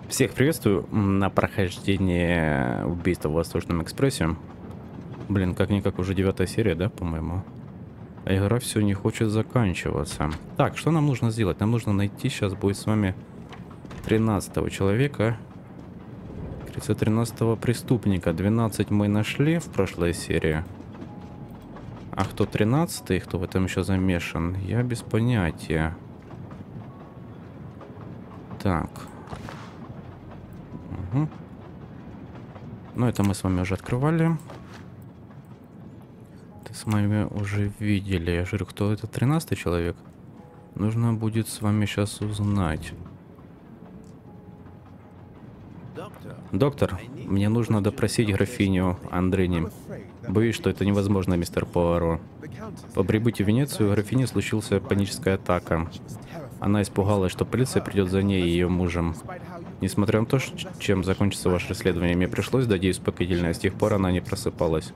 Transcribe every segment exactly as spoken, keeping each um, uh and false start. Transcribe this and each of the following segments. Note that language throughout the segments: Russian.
Всех приветствую на прохождение убийства в Восточном экспрессе. Блин, как-никак уже девятая серия, да, по-моему? А игра все не хочет заканчиваться. Так, что нам нужно сделать? Нам нужно найти, сейчас будет с вами тринадцатого человека. тринадцатого преступника. двенадцать мы нашли в прошлой серии. А кто тринадцатый, кто в этом еще замешан, я без понятия. Так. Угу. Ну, это мы с вами уже открывали. Это с вами уже видели. Я говорю, кто это тринадцатый человек? Нужно будет с вами сейчас узнать. Доктор, мне нужно допросить графиню Андрени. Боюсь, что это невозможно, мистер Пуаро. По прибытии в Венецию у графини случилась паническая атака. Она испугалась, что полиция придет за ней и ее мужем. Несмотря на то, чем закончится ваше расследование, мне пришлось дать ей успокоительное, с тех пор она не просыпалась.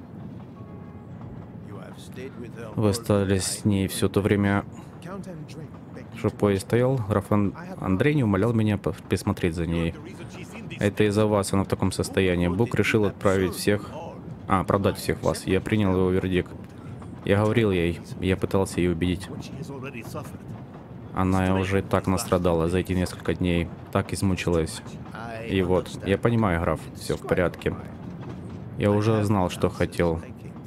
Вы остались с ней все то время, что поезд стоял. Граф Андрей не умолял меня присмотреть за ней. Это из-за вас она в таком состоянии. Бог решил отправить всех... А, продать всех вас. Я принял его вердикт. Я говорил ей, я пытался ее убедить. Она уже так настрадала за эти несколько дней. Так измучилась. И вот, я понимаю, граф, все в порядке. Я уже знал, что хотел.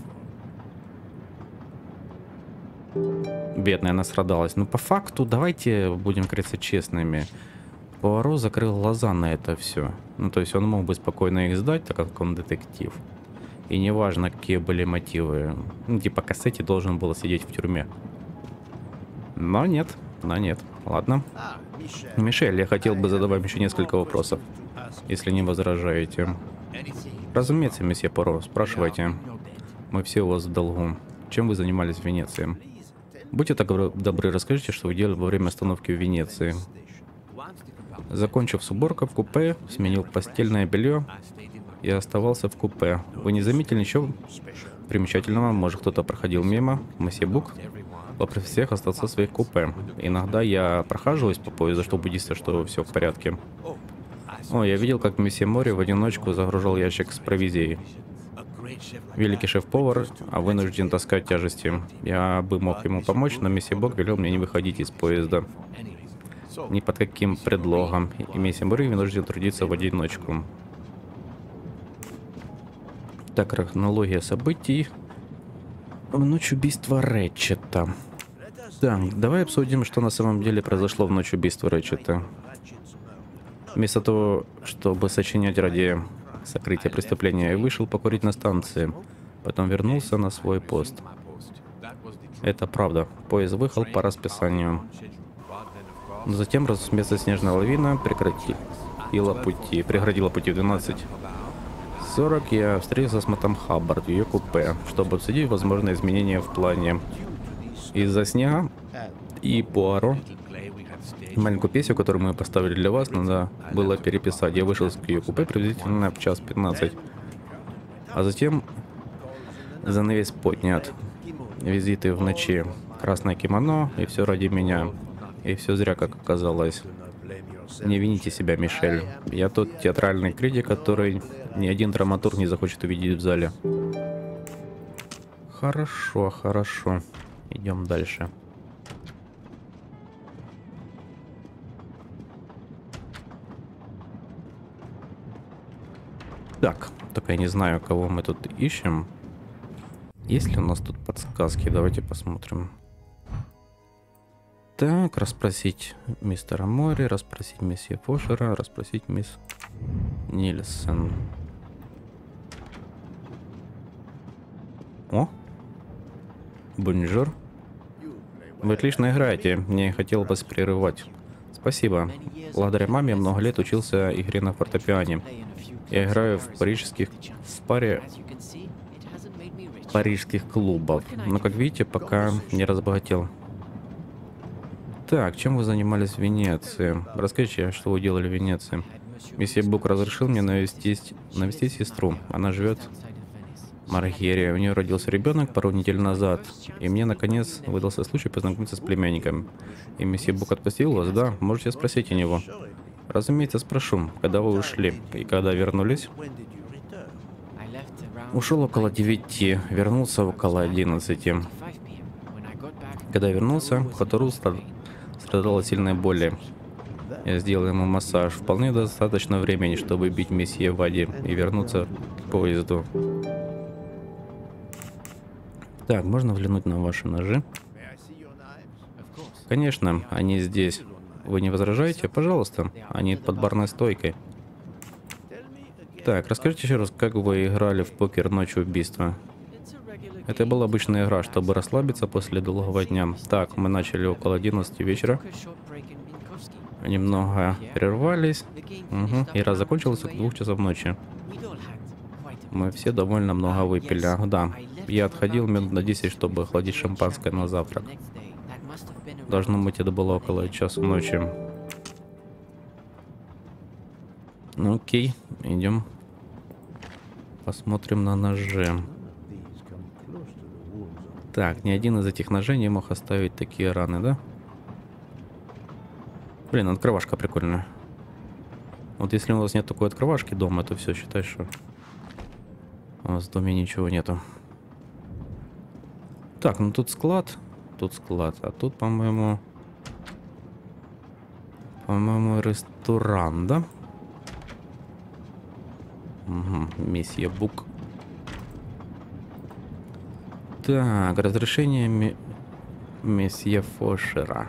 Бедная настрадалась. Но по факту, давайте будем, кажется, честными. Пуаро закрыл глаза на это все. Ну, то есть он мог бы спокойно их сдать, так как он детектив. И неважно, какие были мотивы. Ну, типа, Кассетти должен был сидеть в тюрьме. Но нет, но нет. Ладно. Мишель, я хотел бы задать вам еще несколько вопросов, если не возражаете. Разумеется, месье Пуаро, спрашивайте. Мы все у вас в долгу. Чем вы занимались в Венеции? Будьте так добры, расскажите, что вы делали во время остановки в Венеции. Закончив с уборкой в купе, сменил постельное белье и оставался в купе. Вы не заметили ничего примечательного? Может, кто-то проходил мимо? Месье Бук попросил всех остаться в своих купе. Иногда я прохаживаюсь по поезду, чтобы убедиться, что все в порядке. О, я видел, как месье Мори в одиночку загружал ящик с провизией. Великий шеф-повар, а вынужден таскать тяжести. Я бы мог ему помочь, но месье Бог велел мне не выходить из поезда. Ни под каким предлогом. И месье Мори вынужден трудиться в одиночку. Так, хронология событий. В ночь убийства Рэтчета. Так, давай обсудим, что на самом деле произошло в ночь убийства Рэтчета. Вместо того, чтобы сочинять ради сокрытия преступления, я вышел покурить на станции. Потом вернулся на свой пост. Это правда. Поезд выехал по расписанию. Но затем разумеется снежная лавина прекратила пути, преградила пути в двенадцать сорок. Я встретился с Мэттом Хаббард в ее купе, чтобы обсудить возможные изменения в плане. Из-за снега и Пуаро маленькую песню, которую мы поставили для вас, надо было переписать. Я вышел из ее купе приблизительно в час пятнадцать. А затем занавес поднят. Визиты в ночи. Красное кимоно, и все ради меня. И все зря, как оказалось. Не вините себя, Мишель. Я тот театральный критик, который ни один драматург не захочет увидеть в зале. Хорошо, хорошо. Идем дальше. Так, только я не знаю, кого мы тут ищем. Есть ли у нас тут подсказки? Давайте посмотрим. Так, расспросить мистера Мори, расспросить месье Фошера, расспросить мисс Нильсон. О! Бонжур. Вы отлично играете, не хотел вас прерывать. Спасибо. Благодаря маме много лет учился игре на фортепиано. Я играю в парижских... в паре... парижских клубов. Но, как видите, пока не разбогател. Так, чем вы занимались в Венеции? Расскажите, что вы делали в Венеции. Месье Бук разрешил мне навестить, навестить сестру. Она живет в Маргере. У нее родился ребенок пару недель назад. И мне, наконец, выдался случай познакомиться с племянником. И месье Бук отпустил вас, да? Можете спросить у него. Разумеется, спрошу, когда вы ушли и когда вернулись? Ушел около девяти, вернулся около одиннадцати. Когда я вернулся, Хатору страдал от сильной боли. Я сделал ему массаж. Вполне достаточно времени, чтобы бить месье Вади и вернуться к поезду. Так, можно взглянуть на ваши ножи? Конечно, они здесь. Вы не возражаете? Пожалуйста. Они под барной стойкой. Так, расскажите еще раз, как вы играли в покер ночь убийства? Это была обычная игра, чтобы расслабиться после долгого дня. Так, мы начали около одиннадцати вечера. Немного прервались. Угу. Игра закончилась около двух часов ночи. Мы все довольно много выпили. Ах, да. Я отходил минут на десять, чтобы охладить шампанское на завтрак. Должно быть, это было около часу ночи. Ну, окей, идем. Посмотрим на ножи. Так, ни один из этих ножей не мог оставить такие раны, да? Блин, открывашка прикольная. Вот если у вас нет такой открывашки дома, то все, считай, что у вас в доме ничего нету. Так, ну тут склад. Тут склад. А тут, по-моему... По-моему, ресторан, да? Угу, месье Бук. Так, разрешение ми... месье Фошера.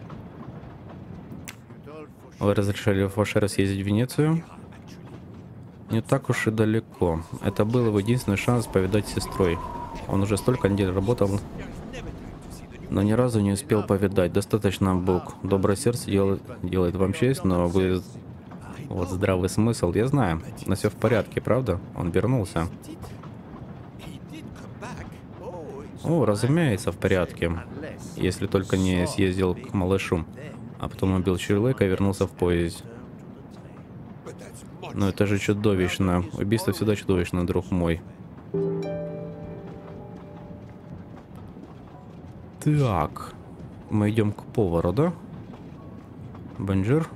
Вы разрешили Фошера съездить в Венецию? Не так уж и далеко. Это был его единственный шанс повидать с сестрой. Он уже столько недель работал, но ни разу не успел повидать. Достаточно, Бук. Доброе сердце делает, делает вам честь, но вы... Вот здравый смысл, я знаю. Но все в порядке, правда? Он вернулся. О, разумеется, в порядке. Если только не съездил к малышу. А потом убил Чирлыка и вернулся в поезд. Но это же чудовищно. Убийство всегда чудовищно, друг мой. Так. Мы идем к повару, да? Бонжур.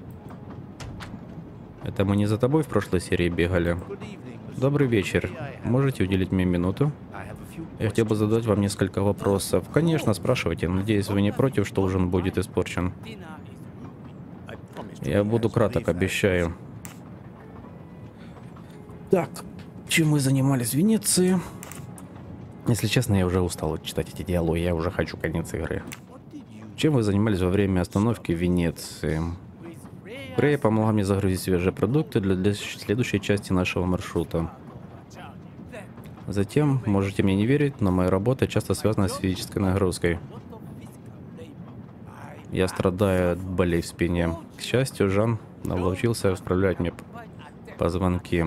Это мы не за тобой в прошлой серии бегали? Добрый вечер. Можете уделить мне минуту? Я хотел бы задать вам несколько вопросов. Конечно, спрашивайте. Надеюсь, вы не против, что ужин будет испорчен? Я буду краток, обещаю. Так, чем мы занимались в Венеции? Если честно, я уже устал читать эти диалоги, я уже хочу конец игры. Чем вы занимались во время остановки в Венеции? Фрей помогла мне загрузить свежие продукты для, для следующей части нашего маршрута. Затем, можете мне не верить, но моя работа часто связана с физической нагрузкой. Я страдаю от болей в спине. К счастью, Жан научился исправлять мне позвонки.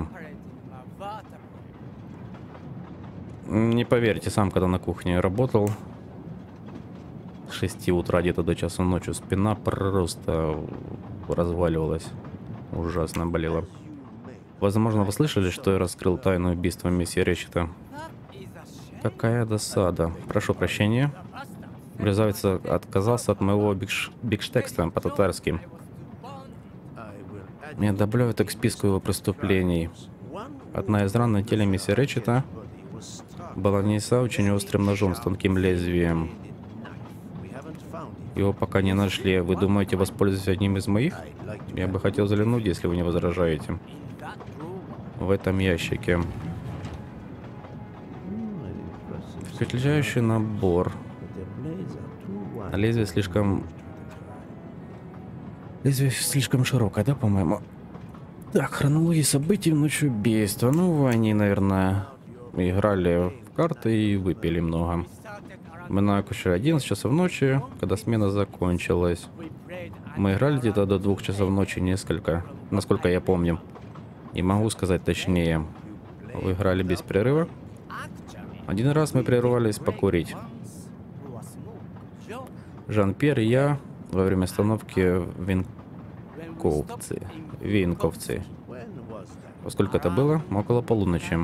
Не поверите, сам когда на кухне работал, с шести утра где-то до часу ночи спина просто разваливалась. Ужасно болела. Возможно, вы слышали, что я раскрыл тайну убийства месье Речета? Какая досада. Прошу прощения. Мерзавец отказался от моего бикш... бикштекста по-татарски. Я добавляю это к списку его преступлений. Одна из ран на теле месье Речета была нанесена очень острым ножом с тонким лезвием. Его пока не нашли. Вы думаете воспользоваться одним из моих? Я бы хотел взглянуть, если вы не возражаете. В этом ящике. Впечатляющий набор. Лезвие слишком... Лезвие слишком широкое, да, по-моему? Так, хронология событий в ночь убийства. Ну, они, наверное, играли в карты и выпили много. Мы накушали одиннадцать часов ночи, когда смена закончилась. Мы играли где-то до двух часов ночи несколько, насколько я помню. Не могу сказать точнее. Вы играли без перерыва? Один раз мы прервались покурить. Жан-Пьер и я во время остановки в Винковце. Винковце. Сколько это было? Около полуночи.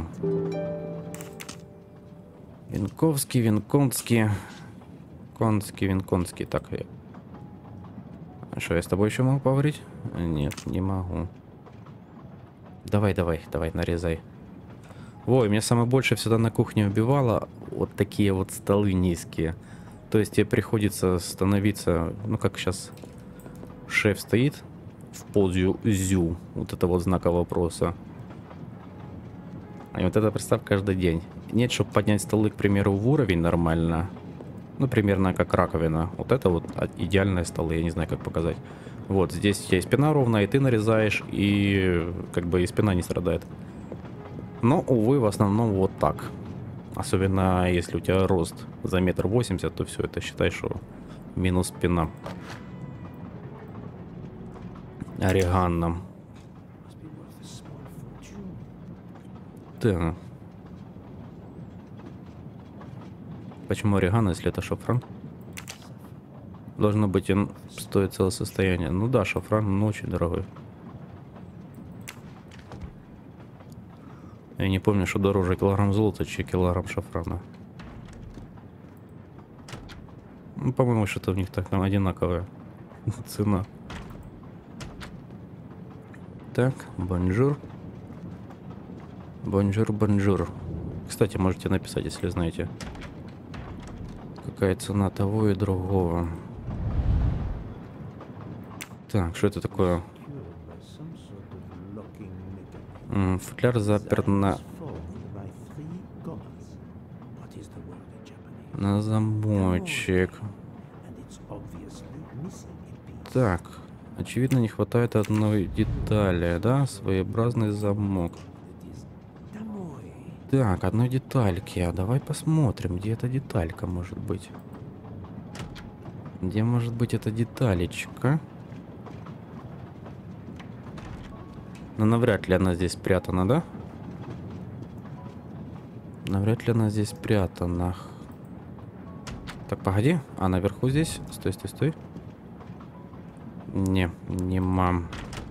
Винковский, Винконский. Конский, Винконский. Так, Что, я с тобой еще могу поговорить? Нет, не могу. Давай, давай, давай, нарезай. Ой, меня самое больше всегда на кухне убивало вот такие вот столы низкие. То есть тебе приходится становиться, ну как сейчас шеф стоит в позу зю, вот это вот знака вопроса. И вот это представь каждый день. Нет, чтобы поднять столы, к примеру, в уровень нормально. Ну, примерно как раковина. Вот это вот идеальные столы, я не знаю, как показать. Вот, здесь у тебя спина ровная, и ты нарезаешь, и как бы и спина не страдает. Но, увы, в основном вот так. Особенно если у тебя рост за метр восемьдесят, то все это считай, что минус спина. Орегано. Да. Почему орегано, если это шафран? Должно быть, он стоит целое состояние. Ну да, шафран, но очень дорогой. Я не помню, что дороже килограмм золота, чем килограмм шафрана. Ну, по-моему, что-то у них так там одинаковая цена. Так, бонжур. Бонжур, бонжур. Кстати, можете написать, если знаете, какая цена того и другого. Так, что это такое? М, футляр заперт на... на замочек. Так, очевидно, не хватает одной детали, да? Своеобразный замок. Так, одной детальки. А давай посмотрим, где эта деталька может быть. Где может быть эта деталечка? Но навряд ли она здесь спрятана, да? Навряд ли она здесь спрятана. Так, погоди. А наверху здесь? Стой, стой, стой. Не, не мам.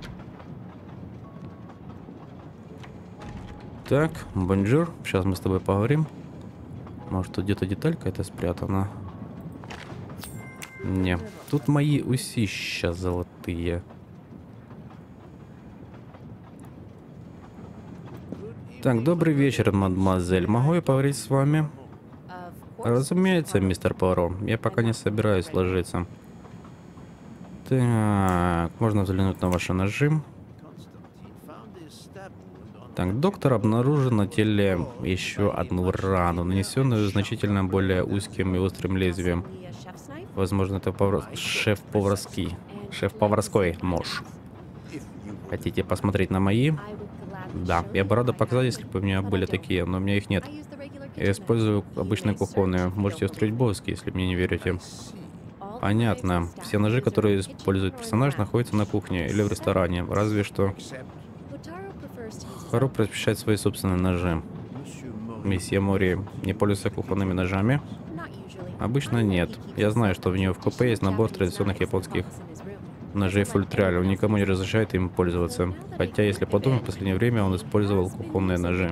Так, бонжур. Сейчас мы с тобой поговорим. Может, тут где-то деталька это спрятана? Не. Тут мои усища золотые. Так, добрый вечер, мадемуазель. Могу я поговорить с вами? Разумеется, мистер Пуаро. Я пока не собираюсь ложиться. Так, можно взглянуть на ваши ножи. Так, доктор обнаружил на теле еще одну рану, нанесенную значительно более узким и острым лезвием. Возможно, это повар... шеф-поварский. Шеф-поварской нож. Хотите посмотреть на мои? Да, я бы рада показать, если бы у меня были такие, но у меня их нет. Я использую обычные кухонные. Можете устроить боски, если мне не верите. Понятно. Все ножи, которые использует персонаж, находятся на кухне или в ресторане. Разве что Харо предпочитает свои собственные ножи. Месье Мори не пользуется кухонными ножами? Обычно нет. Я знаю, что в нее в купе есть набор традиционных японских ножей фультриаль. Он никому не разрешает им пользоваться. Хотя, если подумать, в последнее время он использовал кухонные ножи.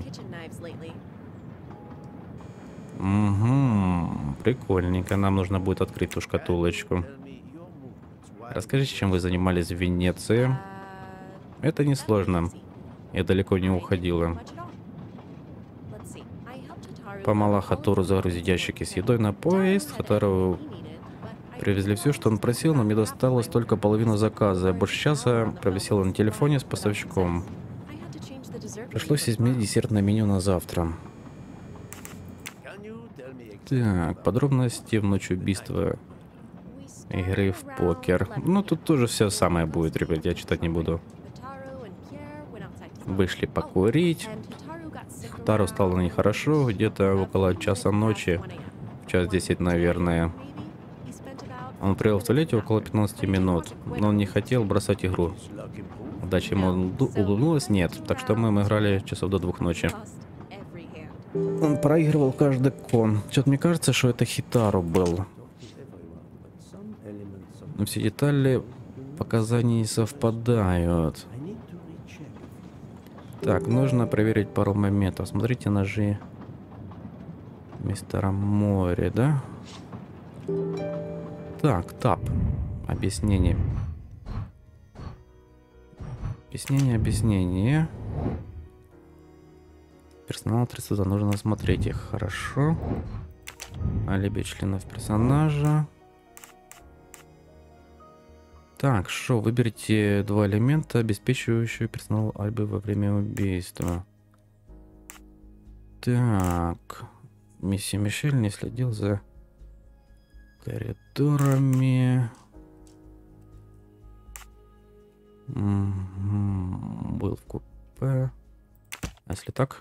Угу, прикольненько. Нам нужно будет открыть ту шкатулочку. Расскажите, чем вы занимались в Венеции? Это несложно. Я далеко не уходила. Помогла Хатуру загрузить ящики с едой на поезд. Хатуру привезли все, что он просил, но мне досталось только половину заказа. Больше часа провисела на телефоне с поставщиком. Пришлось изменить десертное меню на завтра. Так, подробности в ночь убийства игры в покер. Ну, тут тоже все самое будет, ребят, я читать не буду. Вышли покурить. Хатару стало нехорошо, где-то около часа ночи, в час десять, наверное. Он провел в туалете около пятнадцати минут, но он не хотел бросать игру. Удача ему улыбнулась? Нет, так что мы играли часов до двух ночи. Он проигрывал каждый кон. Что-то мне кажется, что это Хитару был. Но все детали показаний не совпадают. Так, нужно проверить пару моментов. Смотрите ножи мистера Мори, да? Так, тап. Объяснение. Объяснение, объяснение. Персонал тридцать, нужно осмотреть их. Хорошо. Алиби членов персонажа. Так, что, выберите два элемента, обеспечивающие персонал алиби во время убийства. Так. Месье Мишель не следил за коридорами. М-м-м, был в купе. А если так?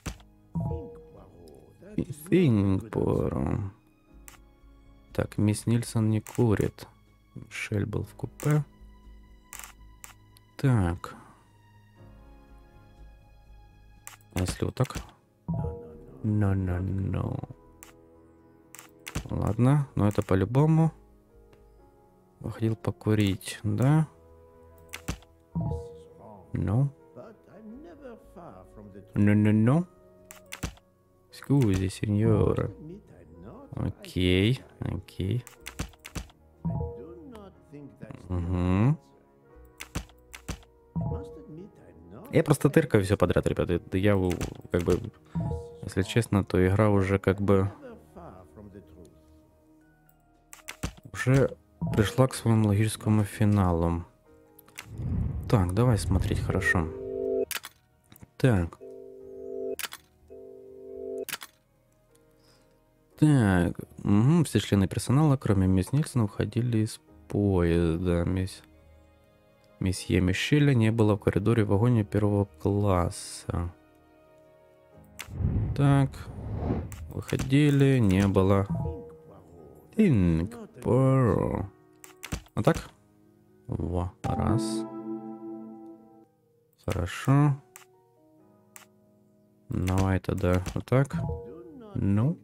Финпору. Так, мисс Нильсон не курит. Мишель был в купе. Так. А если вот так? No, no, no. Ладно, но это по-любому. Выходил покурить, да? No. No, no, no. Скузи, сеньора. Окей, окей. Угу. Я просто тыркаю все подряд, ребята. Это я как бы, если честно, то игра уже как бы уже пришла к своему логическому финалу. Так, давай смотреть хорошо. Так. Так. Угу. Все члены персонала, кроме мисс Нильсон, уходили из поезда. Мисс... Месье Мишеля не было в коридоре в вагоне первого класса. Так. Выходили, не было. Инкпоро. Вот так? Во, раз. Хорошо. Давай тогда вот так. Ну.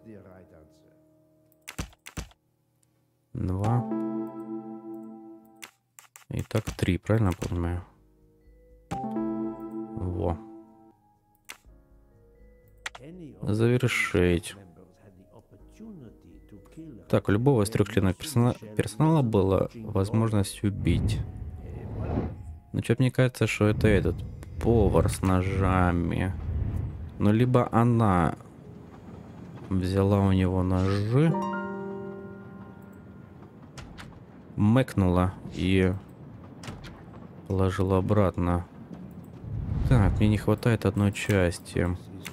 Два. И так три, правильно понимаю? Во. Завершить. Так, у любого из трех членов персона... персонала была возможность убить. Но что-то мне кажется, что это этот повар с ножами. Ну, либо она взяла у него ножи, мэкнула и положила обратно. Так, мне не хватает одной части.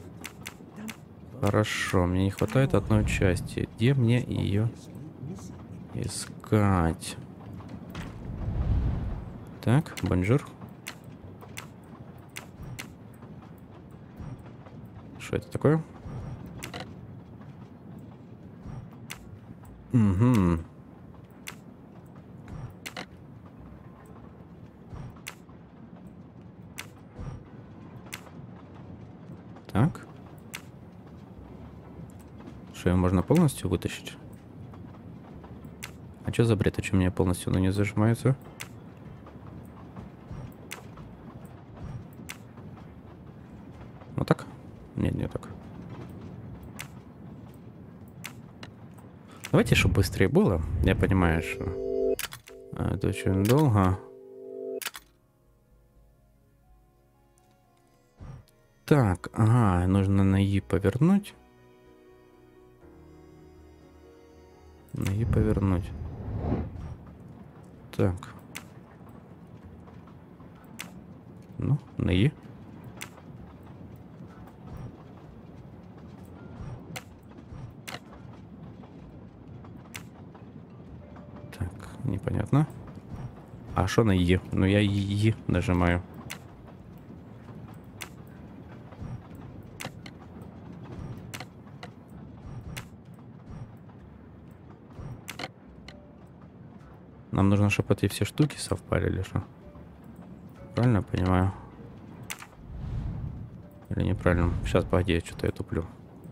Хорошо, мне не хватает одной части. Где мне ее искать? Так, бонжур. Что это такое? Угу. Так. Что, ее можно полностью вытащить? А что за бред? А что у меня полностью оно не зажимается? Вот так? Нет, не так. Давайте, чтобы быстрее было. Я понимаю, что это очень долго. Так, ага, нужно на И повернуть. На И повернуть. Так. Ну, на И. Так, непонятно. А что на И? Ну, я И нажимаю. Нам нужно, чтобы эти все штуки совпали или что? Правильно я понимаю? Или неправильно? Сейчас, погоди, что-то я туплю.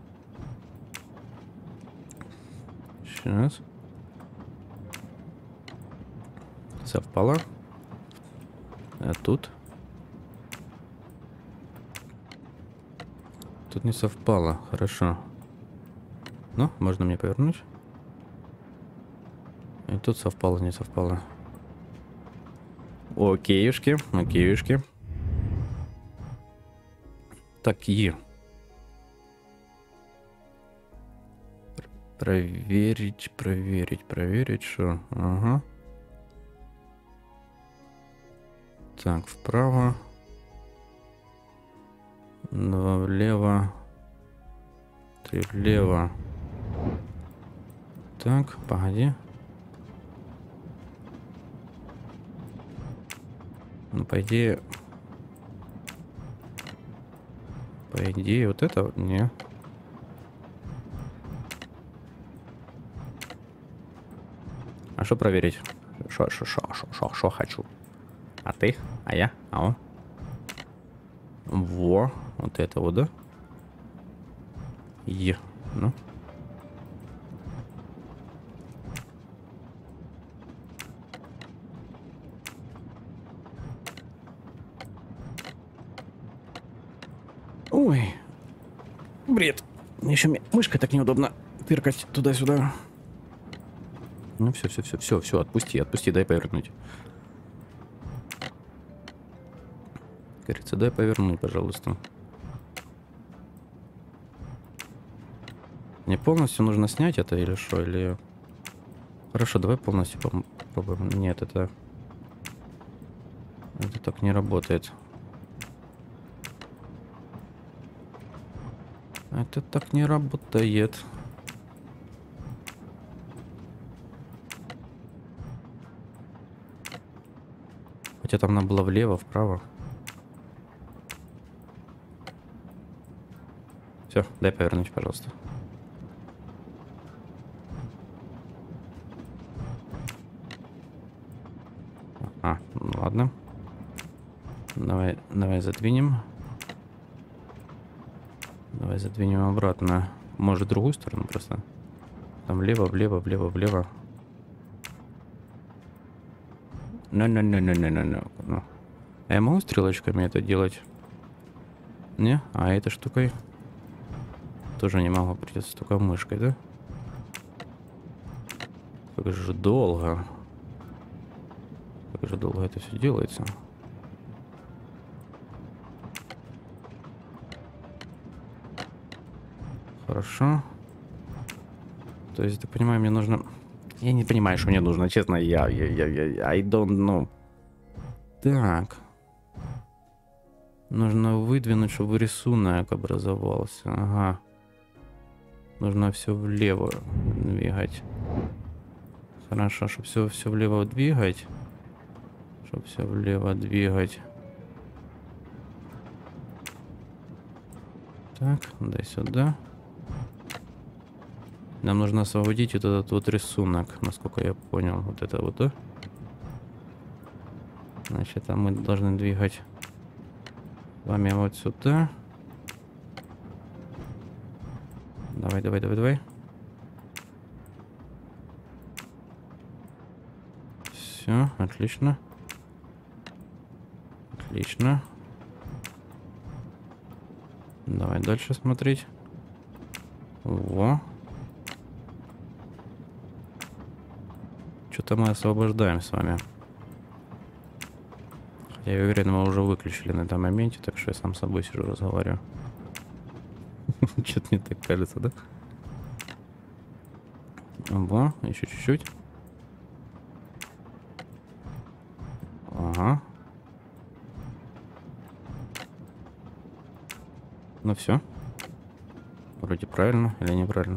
Сейчас. Совпало. А тут? Тут не совпало. Хорошо. Ну, можно мне повернуть? И тут совпало, не совпало. Окейушки, окейушки. Так, Е. Проверить, проверить, проверить, что? Ага. Так, вправо. Два влево. Три влево. Так, погоди. Ну, по идее... По идее, вот это... Не. А что проверить? Шо, шо, шо, шо, шо, шо хочу? А ты? А я? А он? Во. Вот это вот, да? Е. Ну. Ой. Бред. Еще мышкой так неудобно тыркать туда-сюда. Ну все, все, все, все, все, отпусти, отпусти, дай повернуть. Кажется, дай повернуть, пожалуйста. Мне полностью нужно снять это или что? Или... Хорошо, давай полностью попробуем. Нет, это... Это так не работает. Это так не работает. Хотя там надо было влево, вправо. Все, дай повернуть, пожалуйста. А, ну ладно. Давай, давай задвинем. Давай задвинем обратно. Может, в другую сторону просто. Там влево, влево, влево, влево. Ну-ну-ну-ну-ну-ну. А я могу стрелочками это делать? Не? А этой штукой? Тоже не могу, придется только мышкой, да? Как же долго. Как же долго это все делается. Хорошо. То есть, ты понимаешь, мне нужно... Я не понимаю, что мне нужно, честно, я... я, я, я I don't know. Так. Нужно выдвинуть, чтобы рисунок образовался. Ага. Нужно все влево двигать. Хорошо, чтобы все, все влево двигать. Чтобы все влево двигать. Так, дай сюда. Нам нужно освободить вот этот вот рисунок, насколько я понял. Вот это вот, да? Значит, а мы должны двигать с вами вот сюда. Давай, давай, давай, давай. Все, отлично. Отлично. Давай дальше смотреть. Во. Что-то мы освобождаем с вами. Хотя я уверен, мы уже выключили на этом моменте, так что я сам с собой сижу, разговариваю. Что-то мне так кажется, да? Во, еще чуть-чуть. Ага. Ну все. Вроде правильно или неправильно.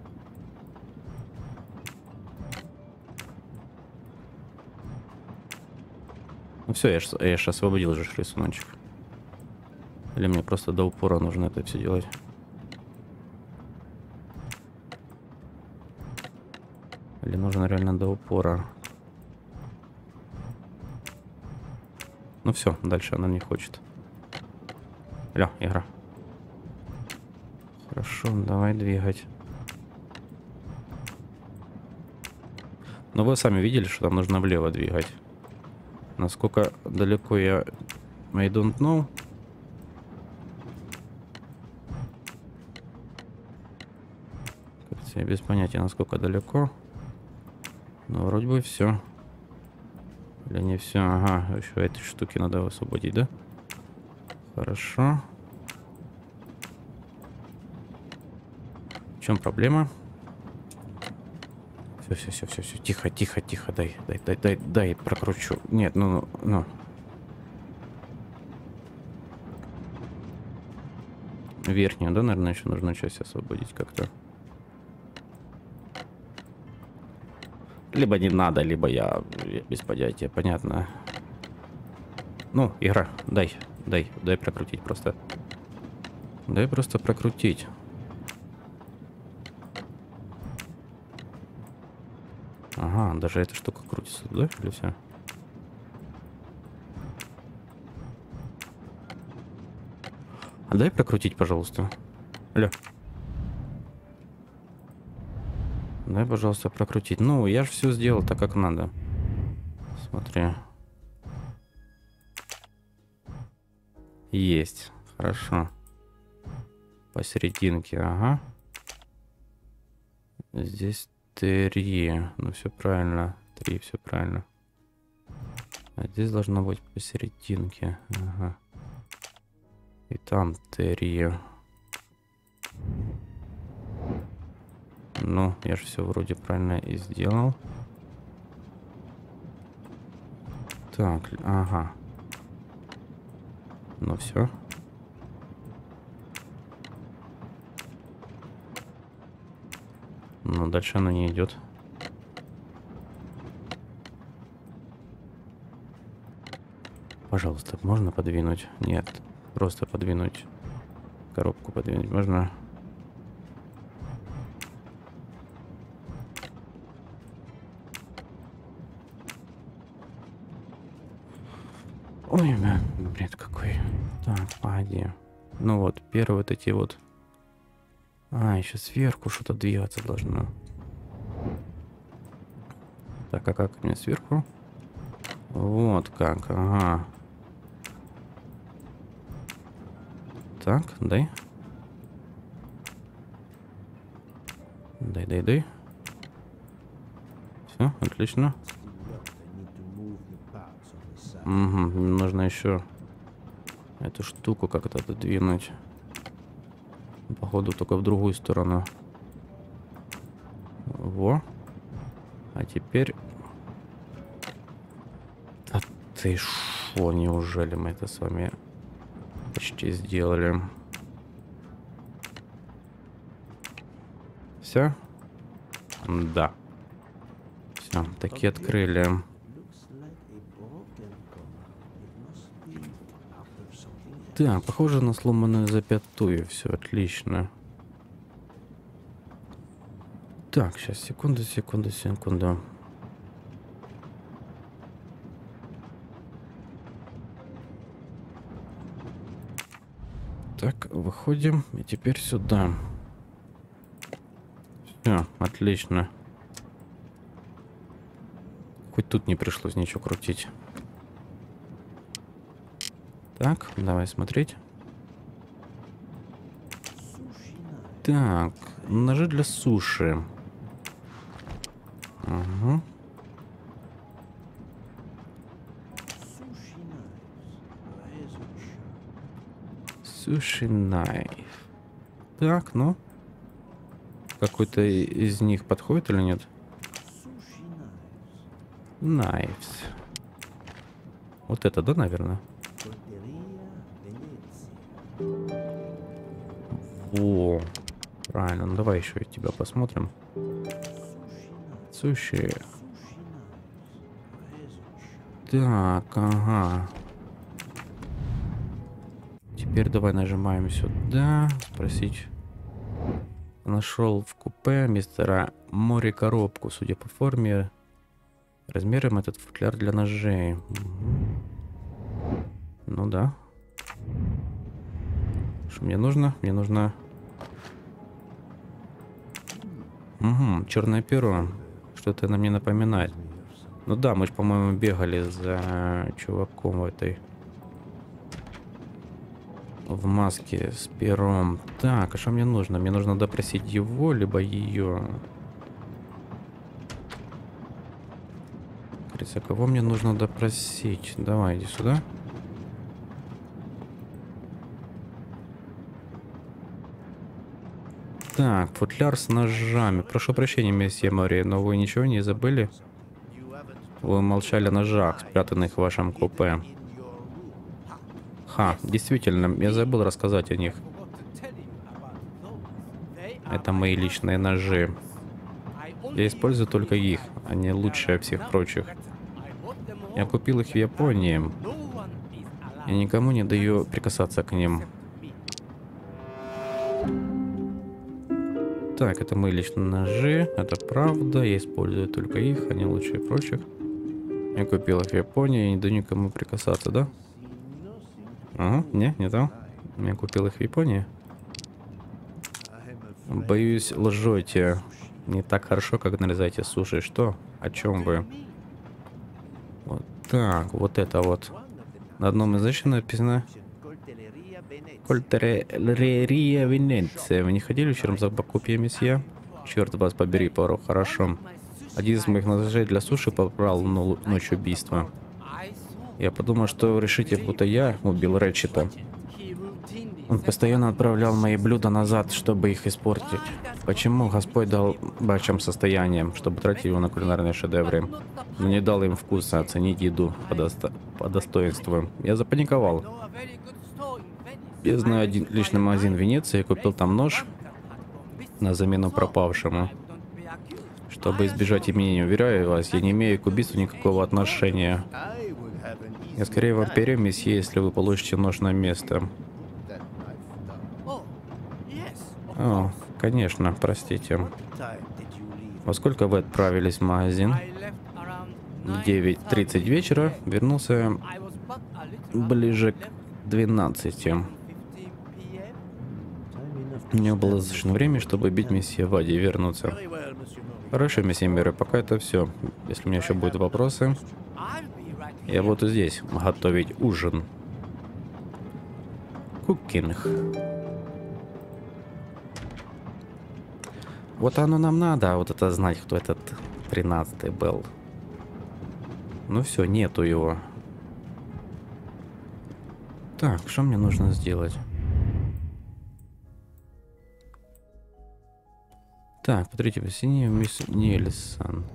Ну все, я же я ж освободил же рисуночек. Или мне просто до упора нужно это все делать? Или нужно реально до упора? Ну все, дальше она не хочет. Алло, игра. Хорошо, давай двигать. Но вы сами видели, что там нужно влево двигать. Насколько далеко я... I don't know. Кажется, я без понятия, насколько далеко. Но вроде бы все. Или не все? Ага, еще эти штуки надо освободить, да? Хорошо. В чем проблема? Все, все, все, все, все. Тихо, тихо, тихо. Дай, дай, дай, дай, дай, прокручу. Нет, ну, ну, ну. Верхнюю, да, наверное, еще нужно часть освободить как-то. Либо не надо, либо я, я без понятия, понятно. Ну, игра, дай, дай, дай прокрутить просто. Дай просто прокрутить. Ага, даже эта штука крутится, да? Или все? А дай прокрутить, пожалуйста. Алло. Дай, пожалуйста, прокрутить. Ну, я же все сделал так, как надо. Смотри. Есть. Хорошо. Посерединке, ага. Здесь три. Ну, все правильно. Три, все правильно. А здесь должно быть посерединке. Ага. И там три. Ну, я же все вроде правильно и сделал. Так, ага. Ну все. Но дальше оно не идет. Пожалуйста, можно подвинуть? Нет, просто подвинуть. Коробку подвинуть можно? Ой, бред какой. Так, погоди. Ну вот, первые вот эти вот. А, еще сверху что-то двигаться должно. Так, а как мне сверху? Вот как, ага. Так, дай. Дай, дай, дай. Все, отлично. Угу, нужно еще эту штуку как-то отодвинуть. Походу только в другую сторону. Во. А теперь... Да ты шо, неужели мы это с вами почти сделали? Все? Да. Все, таки открыли. Так, похоже на сломанную запятую. Все отлично. Так, сейчас, секунду, секунду, секунду. Так, выходим. И теперь сюда. Все, отлично. Хоть тут не пришлось ничего крутить. Так, давай смотреть. Так, ножи для суши. Угу. Суши найф. Так, ну. Какой-то из них подходит или нет? Найфс. Вот это, да, наверное? О, правильно. Ну давай еще и тебя посмотрим. Суши. Так, ага. Теперь давай нажимаем сюда. Спросить. Нашел в купе мистера Мори коробку, судя по форме, размером этот футляр для ножей. Угу. Ну да. Что мне нужно? Мне нужно... Угу, черное перо. Что-то на мне напоминает. Ну да, мы же, по-моему, бегали за чуваком в этой... В маске с пером. Так, а что мне нужно? Мне нужно допросить его, либо ее. говорится. Кого мне нужно допросить? Давай, иди сюда. Так, футляр с ножами. Прошу прощения, месье Мори, но вы ничего не забыли? Вы молчали о ножах, спрятанных в вашем купе. Ха, действительно, я забыл рассказать о них. Это мои личные ножи. Я использую только их, они лучшие всех прочих. Я купил их в Японии. Я никому не даю прикасаться к ним. Так, это мои личные ножи, это правда, я использую только их, они лучшие прочих. Я купил их в Японии, я не даю никому прикасаться, да? Ага, не, не то. Я купил их в Японии. Боюсь, лжете. Не так хорошо, как нарезаете суши. Что? О чем вы? Вот так, вот это вот. На одном из значений написано Кольтерерия Венеция. Вы не ходили вчером за покупья, месье? Черт вас побери, пору, хорошо. Один из моих ножей для суши попал в ночь убийства. Я подумал, что вы решите, будто я убил Рэтчета. Он постоянно отправлял мои блюда назад, чтобы их испортить. Почему Господь дал бачам состояние, чтобы тратить его на кулинарные шедевры? Но не дал им вкуса оценить еду по, досто... по достоинству. Я запаниковал. Я знаю один личный магазин в Венеции, я купил там нож на замену пропавшему. Чтобы избежать имени, уверяю вас, я не имею к убийству никакого отношения. Я скорее вампирю, месье, если вы получите нож на место. О, конечно, простите. Во сколько вы отправились в магазин? В девять тридцать вечера. Вернулся ближе к двенадцати. У меня было достаточно времени, чтобы бить месье Вади и вернуться. Хорошо, месье Миры, пока это все. Если у меня еще будут вопросы, я буду здесь готовить ужин. Кукинг. Вот оно нам надо, вот это знать, кто этот тринадцатый был. Ну все, нету его. Так, что мне нужно сделать? Так, смотрите, посинее мисс Нельсон.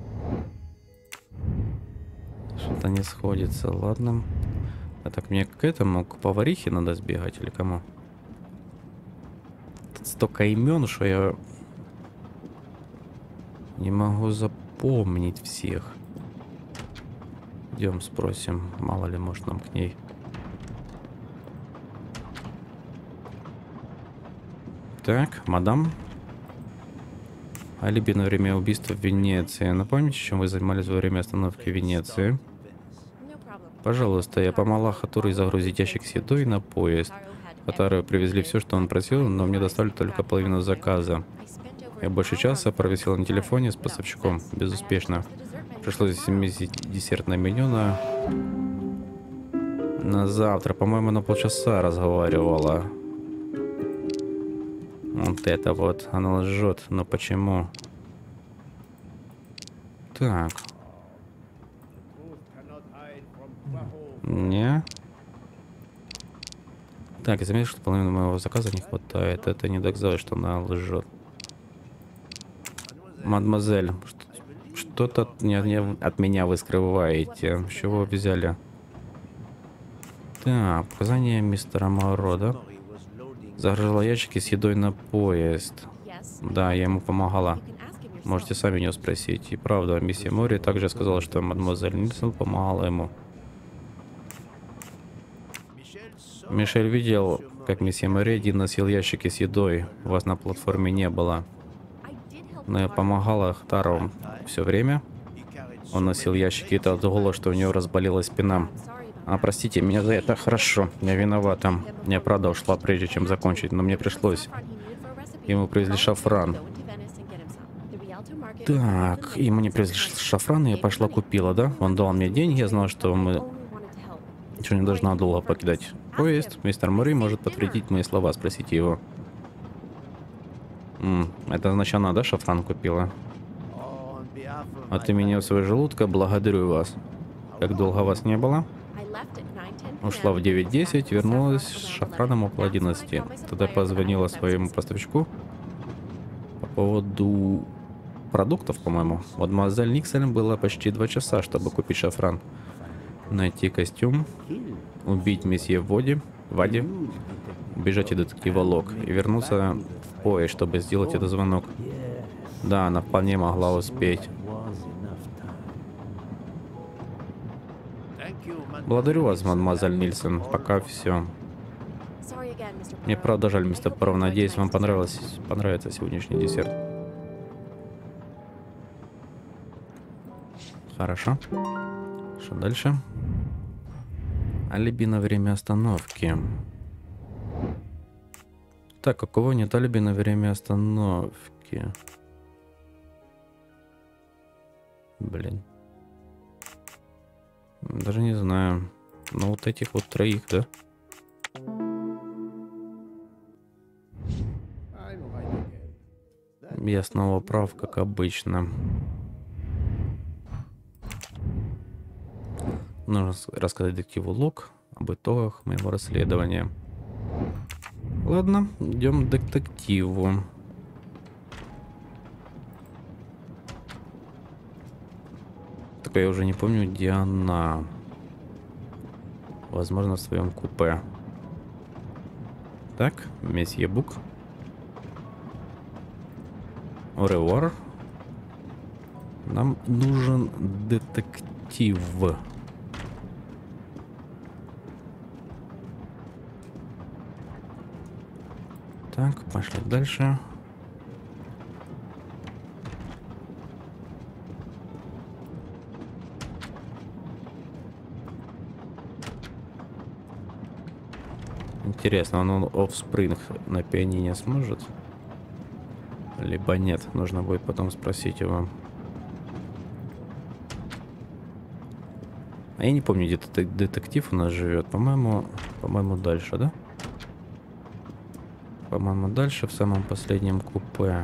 Что-то не сходится, ладно. А так мне к этому, к поварихе надо сбегать или кому? Тут столько имен, что я не могу запомнить всех. Идем спросим, мало ли, может, нам к ней. Так, мадам. Алиби на время убийства в Венеции. Напомните, чем вы занимались во время остановки в Венеции? Пожалуйста, я помогла Хатуре загрузить ящик с едой на поезд. Хатуре привезли все, что он просил, но мне доставили только половину заказа. Я больше часа провисела на телефоне с поставщиком. Безуспешно. Пришлось изменить десертное меню на... на завтра. По-моему, на полчаса разговаривала. Вот это вот. Она лжет. Но почему? Так. Не. Так, я заметил, что половину моего заказа не хватает. Это не доказывает, что она лжет. Мадемуазель, что-то от, от меня вы скрываете. С чего вы взяли? Так, показания мистера Моро, да? Загружала ящики с едой на поезд. Да, я ему помогала. Можете сами у него спросить. И правда, миссия Мори также сказала, что мадемуазель Нильсон помогала ему. Мишель видел, как месье Мори носил ящики с едой. Вас на платформе не было. Но я помогала Хатару все время. Он носил ящики и так долго, что у него разболелась спина. А, простите меня за это, хорошо, я виновата. Я правда ушла, прежде чем закончить, но мне пришлось. Ему привезли шафран. Так, ему не привезли шафран, и я пошла купила, да? Он дал мне деньги, я знала, что мы... Ничего не должна долго покидать поезд. Мистер Мори может подтвердить мои слова, спросите его. М, это значит, она, да, шафран купила? От имени своего желудка благодарю вас. Как долго вас не было? Ушла в девять десять, вернулась с шафраном около одиннадцати. Тогда позвонила своему поставщику по поводу продуктов, по-моему. Мадемуазель Никсон было почти два часа, чтобы купить шафран. Найти костюм, убить месье Води, Вади, убежать от детектива Лок и вернуться в поезд, чтобы сделать этот звонок. Да, она вполне могла успеть. Благодарю вас, мадемуазель Нильсон. Пока все. Мне правда жаль, мистер Паров. Надеюсь, вам понравилось, понравится сегодняшний десерт. Хорошо. Что дальше? Алиби на время остановки. Так, у кого нет алиби на время остановки? Блин. Даже не знаю. Ну, вот этих вот троих, да? Я снова прав, как обычно. Нужно рассказать детективу Лок об итогах моего расследования. Ладно, идем к детективу. Только я уже не помню, где она. Возможно, в своем купе. Так, месье Бук. Оревуар. Нам нужен детектив. Так, пошли дальше. Интересно, он Offspring на пианине сможет? Либо нет, нужно будет потом спросить его. А я не помню, где детектив у нас живет. По-моему, по-моему, дальше, да? По-моему, дальше, в самом последнем купе.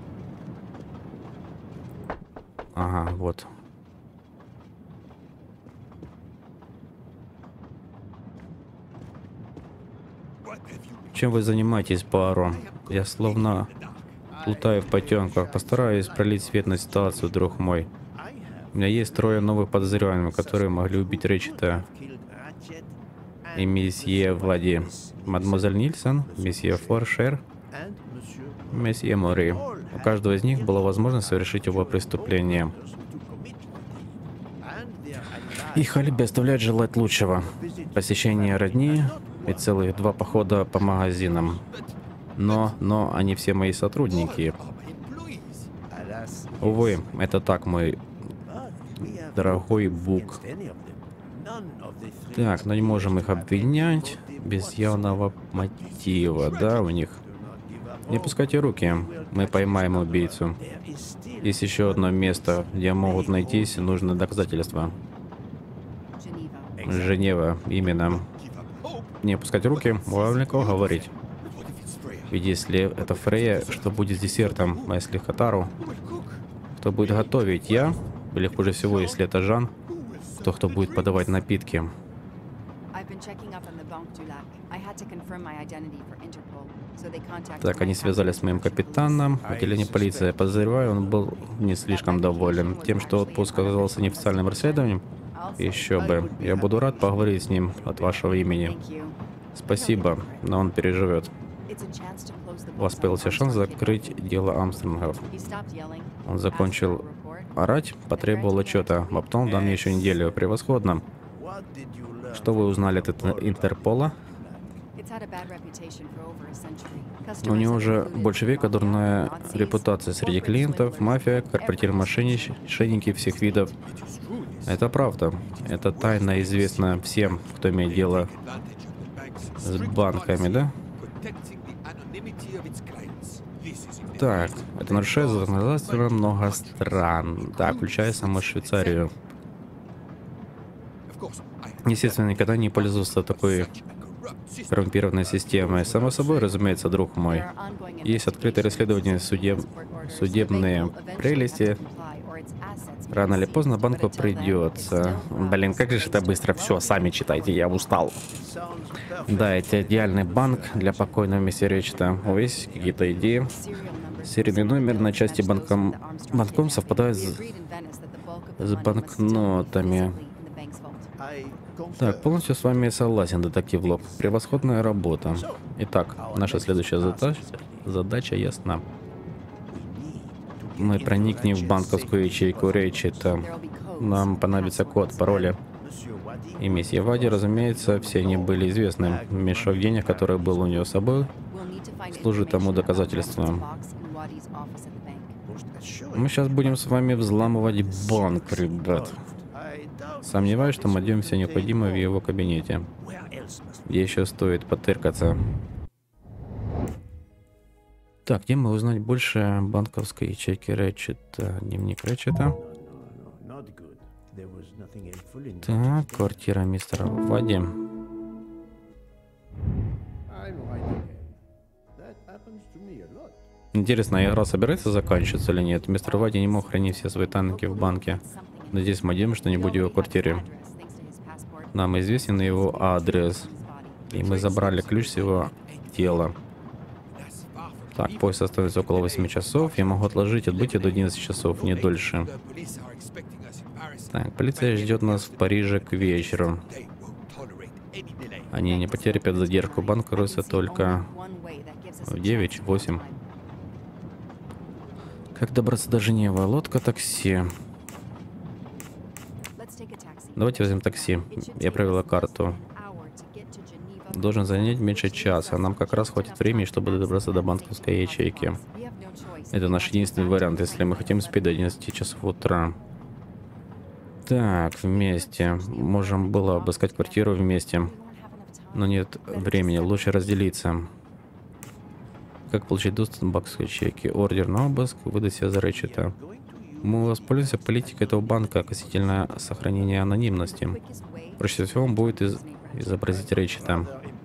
Ага, вот. Чем вы занимаетесь, Пуаро? Я словно плутаю в потемках. Постараюсь пролить свет на ситуацию, друг мой. У меня есть трое новых подозреваемых, которые могли убить Рэтчета и месье Влади. Мадемуазель Нильсон, месье Форшер, месье Мори. У каждого из них была возможность совершить оба преступления. Их алиби оставляет желать лучшего. Посещение родни и целых два похода по магазинам. Но, но они все мои сотрудники. Увы, это так, мой дорогой Бук. Так, но не можем их обвинять без явного мотива, да, у них. Не пускайте руки, мы поймаем убийцу. Есть еще одно место, где могут найтись нужные доказательства. Женева, именно. Не опускать руки, вам легко говорить. Ведь если это Фрея, что будет с десертом, а если Хатару, кто будет готовить, я? Или хуже всего, если это Жан, то кто будет подавать напитки? Так, они связались с моим капитаном. Отделение полиции. Я подозреваю, он был не слишком доволен тем, что отпуск оказался неофициальным расследованием. Еще бы. Я буду рад поговорить с ним от вашего имени. Спасибо, но он переживет. У вас появился шанс закрыть дело Армстронгов. Он закончил орать, потребовал отчета. А потом дам мне еще неделю. Превосходно. Что вы узнали от Интерпола? У него уже больше века дурная репутация среди клиентов, мафия, корпоративные мошенники всех видов. Это правда. Это тайна известна всем, кто имеет дело с банками, да? Так, это нарушает законодательство много стран, да, включая саму Швейцарию. Естественно, никогда не пользовался такой коррумпированной системой. Само собой, разумеется, друг мой. Есть открытое расследование, судеб... судебные прелести. Рано или поздно банку придется. Блин, как же это быстро. Все, сами читайте, я устал. Да, это идеальный банк для покойного месье Речета. У вас есть какие-то идеи? Серийный номер на части банком... банком совпадает с... с банкнотами. Так, полностью с вами согласен, детектив Лок. Превосходная работа. Итак, наша следующая задача, задача ясна. Мы проникнем в банковскую ячейку Речета. Нам понадобится код, пароли. И месье Вади, разумеется, все они были известны. Мешок денег, который был у нее с собой, служит тому доказательством. Мы сейчас будем с вами взламывать банк, ребят. Сомневаюсь, что мы найдем все необходимое в его кабинете. Где еще стоит потыркаться. Так, где мы узнать больше о банковской ячейке Речета? Дневник Речета. Так, квартира мистера Вади. Интересно, игра собирается заканчиваться или нет? Мистер Вади не мог хранить все свои танки в банке. Надеюсь, мы найдем что-нибудь в его квартире. Нам известен его адрес. И мы забрали ключ с его тела. Так, поезд остановится около восьми часов. Я могу отложить отбытие до одиннадцати часов, не дольше. Так, полиция ждет нас в Париже к вечеру. Они не потерпят задержку. Банк откроется только в девять-восемь. Как добраться до Женевы? Лодка, такси. Давайте возьмем такси. Я провела карту. Должен занять меньше часа. Нам как раз хватит времени, чтобы добраться до банковской ячейки. Это наш единственный вариант, если мы хотим успеть до одиннадцати часов утра. Так, вместе. Можем было обыскать квартиру вместе. Но нет времени. Лучше разделиться. Как получить доступ к банковской ячейке? Ордер на обыск. Выдать себя за Речета. Мы воспользуемся политикой этого банка относительно сохранения анонимности. Проще всего он будет из... изобразить Речета.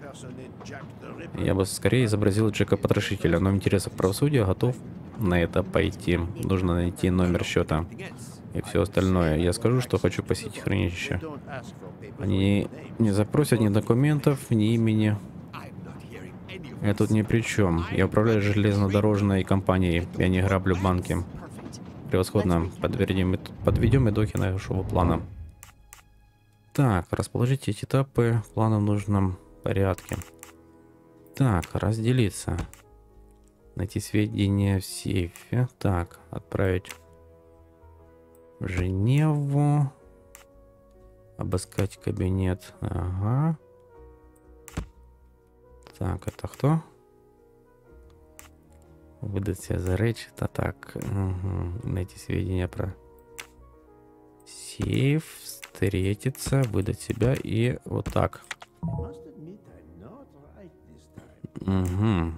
Я бы скорее изобразил Джека Потрошителя, но в интересах правосудия готов на это пойти. Нужно найти номер счета и все остальное. Я скажу, что хочу посетить хранилище. Они не запросят ни документов, ни имени. Я тут ни при чем. Я управляю железнодорожной компанией. Я не граблю банки. Превосходно. Подтвердим, подведем итоги нашего плана. Так, расположите эти этапы в планом нужном порядке. Так, разделиться. Найти сведения в сейфе. Так, отправить в Женеву. Обыскать кабинет. Ага. Так, это кто? Выдать себя за Речета. Так, угу. Найти сведения про сейф. Встретиться, выдать себя и вот так. Угу.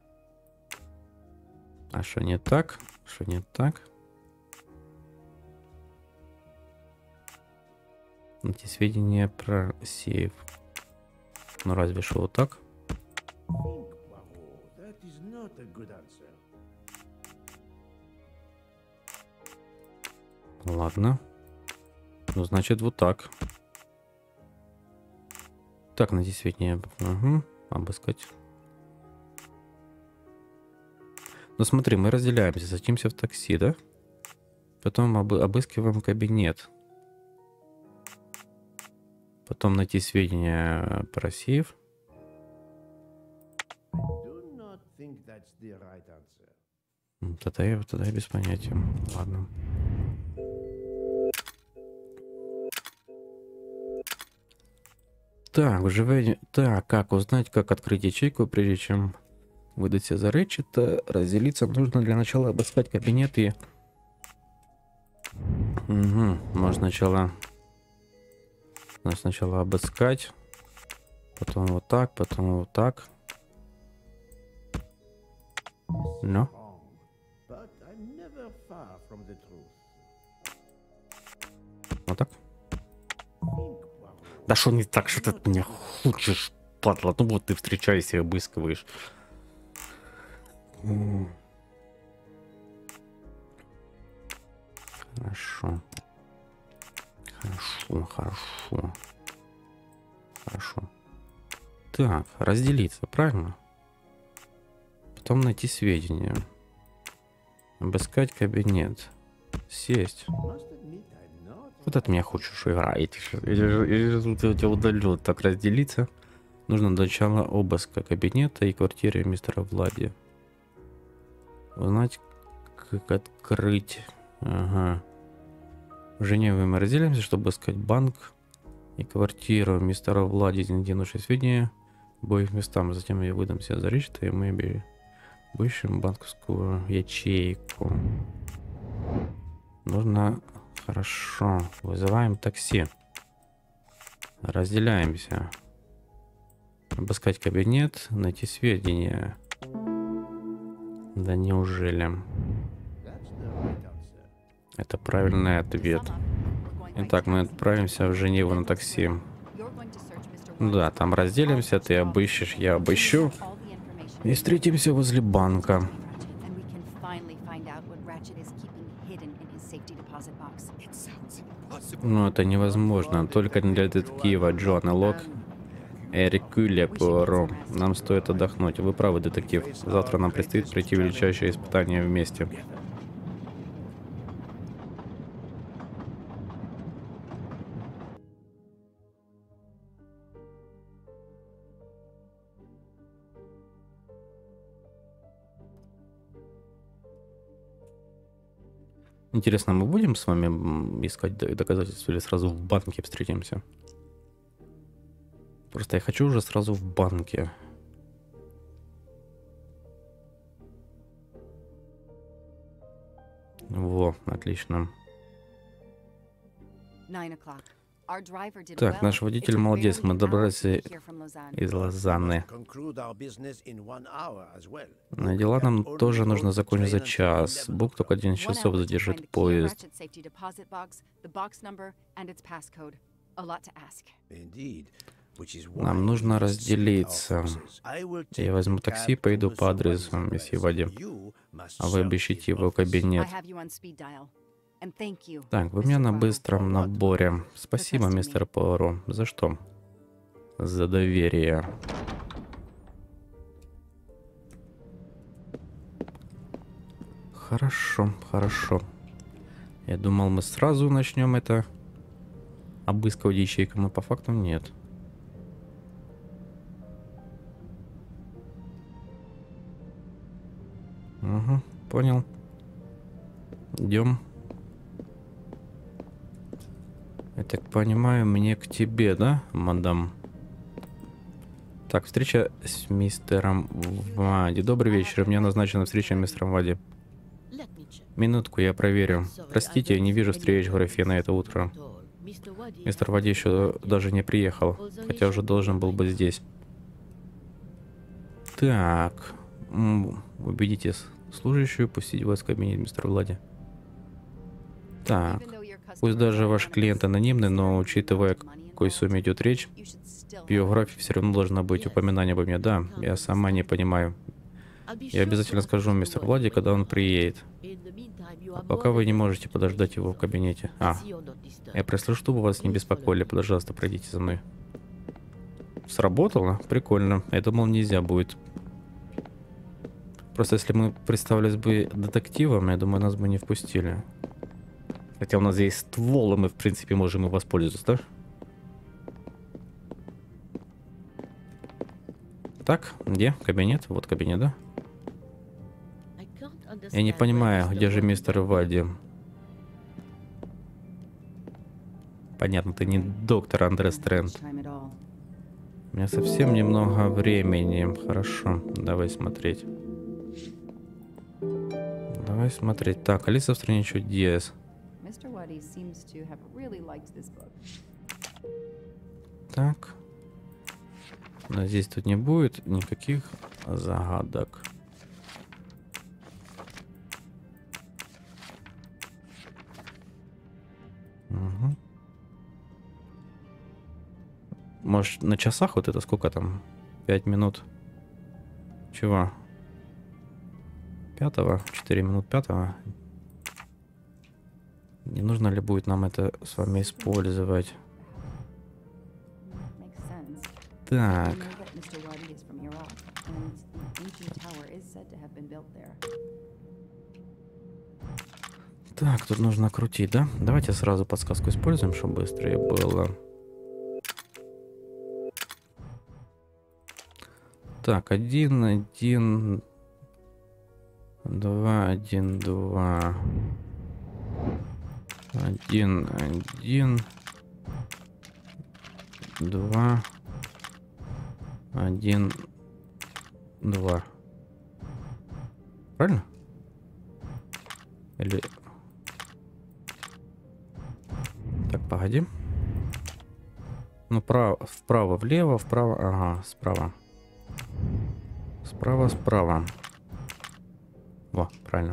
А что не так? Что не так? Эти сведения про сейф. Ну разве что вот так? Ладно. Ну, значит, вот так. Так, найти сведения. Угу. Обыскать. Ну, смотри, мы разделяемся. Садимся в такси, да? Потом обы обыскиваем кабинет. Потом найти сведения про сейф. Тогда я, тогда я без понятия. Ладно. Так, уже... Так, как узнать, как открыть ячейку, прежде чем выдать себя за Речета? Разделиться нужно для начала обыскать кабинет и... Угу, можно сначала... Значит, сначала обыскать. Потом вот так, потом вот так. Ну? Вот так? Да что не так, что ты от меня хочешь, падла? Ну вот ты встречаешься и обыскиваешь. Хорошо. Хорошо, хорошо. Хорошо. Так, разделиться, правильно? Потом найти сведения. Обыскать кабинет. Сесть. Вот от меня хочешь играть. Я тебя удалил. Так, разделиться. Нужно начало обыска кабинета и квартиры мистера Влади. Узнать, как открыть. Ага. В Женеве мы разделимся, чтобы искать банк и квартиру мистера Влади, где нужны сведения в обоих местам. Затем я выдам себя за речь, и мы будем банковскую ячейку. Нужно... Хорошо. Вызываем такси. Разделяемся. Обыскать кабинет, найти сведения. Да неужели? Это правильный ответ. Итак, мы отправимся в Женеву на такси. Да, там разделимся, ты обыщешь, я обыщу. И встретимся возле банка. Но это невозможно. Только для детектива Джона Лок, Эркюля Пуаро. Нам стоит отдохнуть. Вы правы, детектив. Завтра нам предстоит пройти величайшее испытание вместе. Интересно, мы будем с вами искать доказательства или сразу в банке встретимся? Просто я хочу уже сразу в банке. Во, отлично. Так, наш водитель молодец, мы добрались из Лозанны. На дела нам тоже нужно закончить за час. Бог только один часов задержит поезд. Нам нужно разделиться. Я возьму такси и поеду по адресу месье Вади. А вы обыщите его кабинет. Так, вы меня на быстром наборе. Спасибо, мистер Пуаро. За что? За доверие. Хорошо, хорошо. Я думал, мы сразу начнем это обыскивать ячейку, но по факту нет. Угу, понял. Идем. Я так понимаю, мне к тебе, да, мадам? Так, встреча с мистером Вади. Добрый вечер. Мне назначена встреча с мистером Вади. Минутку, я проверю. Простите, я не вижу встреч в графе на это утро. Мистер Вади еще даже не приехал, хотя уже должен был быть здесь. Так, убедите служащую пустить вас в кабинет мистера Влади. Так, пусть даже ваш клиент анонимный, но учитывая, о какой сумме идет речь, в биографии все равно должно быть упоминание обо мне. Да, я сама не понимаю. Я обязательно скажу мистеру Влади, когда он приедет. А пока вы не можете подождать его в кабинете. А, я прослежу, чтобы вас не беспокоили. Пожалуйста, пройдите за мной. Сработало? Прикольно. Я думал, нельзя будет. Просто если мы представились бы детективом, я думаю, нас бы не впустили. Хотя у нас здесь ствол, и мы, в принципе, можем и воспользоваться, да? Так, где кабинет? Вот кабинет, да? Я не понимаю, где же мистер Вади? Понятно, ты не доктор Андре Стрэнд. У меня совсем немного времени. Хорошо, давай смотреть. Давай смотреть. Так, Алиса в стране чудес. Так. Но здесь тут не будет никаких загадок. Угу. Может, на часах вот это сколько там? Пять минут. Чего? Пятого? Четыре минут пятого? Не нужно ли будет нам это с вами использовать? Так. Так, тут нужно крутить, да? Давайте сразу подсказку используем, чтобы быстрее было. Так, один, один, два, один, два, один, один, два, один, два. Правильно? Или... Так, погоди. Ну, право, вправо, влево, вправо, ага, справа. Справа, справа. Во, правильно.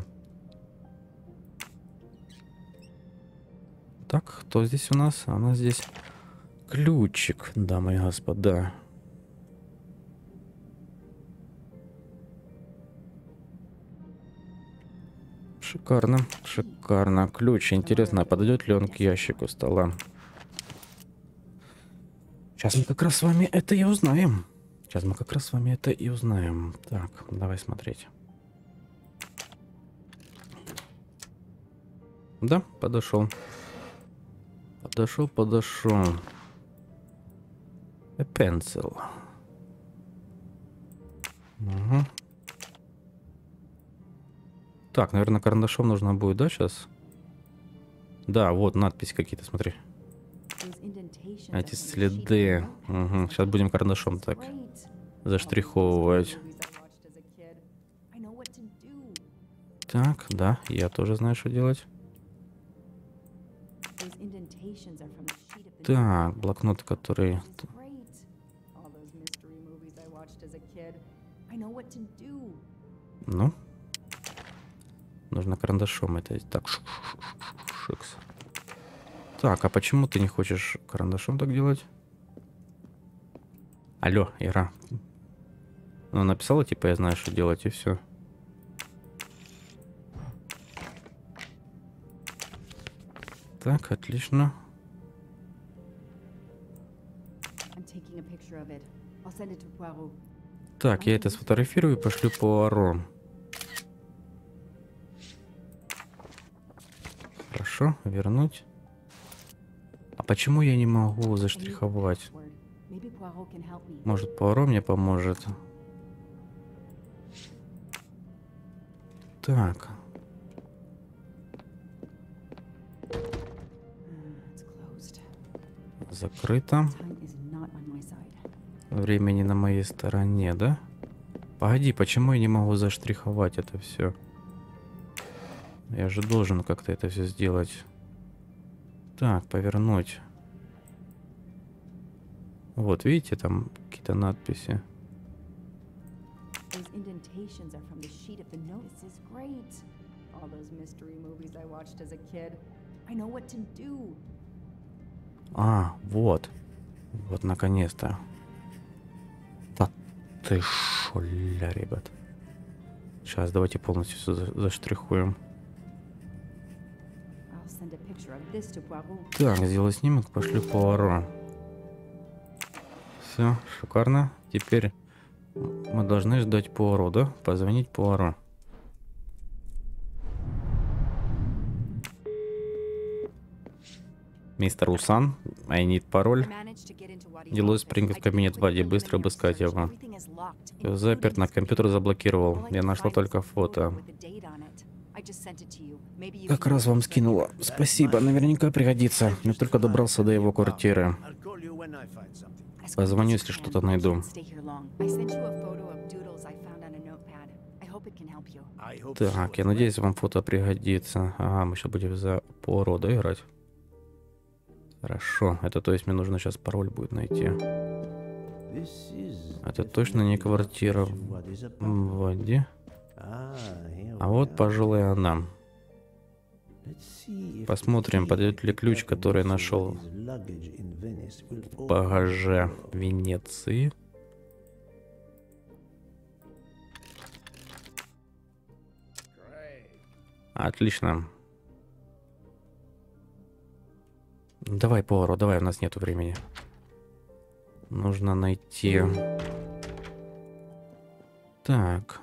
Так, кто здесь у нас? А у нас здесь ключик, дамы и господа. Шикарно, шикарно. Ключ. Интересно, а подойдет ли он к ящику стола? Сейчас мы как раз с вами это и узнаем. Сейчас мы как раз с вами это и узнаем. Так, давай смотреть. Да, подошел. Подошел, подошел. A pencil. Угу. Так, наверное, карандашом нужно будет, да, сейчас? Да, вот надписи какие-то, смотри. Эти следы. Угу. Сейчас будем карандашом так заштриховывать. Так, да, я тоже знаю, что делать. Так, блокнот, который... Ну? Нужно карандашом это... Так, шикс. Так, а почему ты не хочешь карандашом так делать? Алло, Ира. Ну, написала, типа, я знаю, что делать, и все. Так, отлично. Так, я это сфотографирую и пошлю Пуаро. Хорошо, вернуть. А почему я не могу заштриховать? Может, Пуаро мне поможет? Так. Закрыто. Времени на моей стороне, да? Погоди, почему я не могу заштриховать это все? Я же должен как-то это все сделать. Так, повернуть. Вот, видите, там какие-то надписи. А, вот. Вот, наконец-то. Да ты шо, ля, ребят. Сейчас давайте полностью все за заштрихуем. Так, сделай снимок, пошли Пуаро. Все, шикарно. Теперь мы должны ждать Пуаро, да? Позвонить Пуаро. Мистер Усан, I need пароль. Делаю спринг в кабинет Вади, быстро обыскать его. Заперт, на компьютер заблокировал. Я нашла только фото. Как раз вам скинула. Спасибо, наверняка пригодится. Я только добрался до его квартиры. Позвоню, если что-то найду. Так, я надеюсь, вам фото пригодится. Ага, мы сейчас будем за Пуаро, да, играть? Хорошо. Это то есть мне нужно сейчас пароль будет найти. Это точно не квартира в воде. А вот, пожалуй, она. Посмотрим, подойдет ли ключ, который я нашел в багаже Венеции. Отлично. Давай, Пуаро, давай, у нас нету времени. Нужно найти... Так.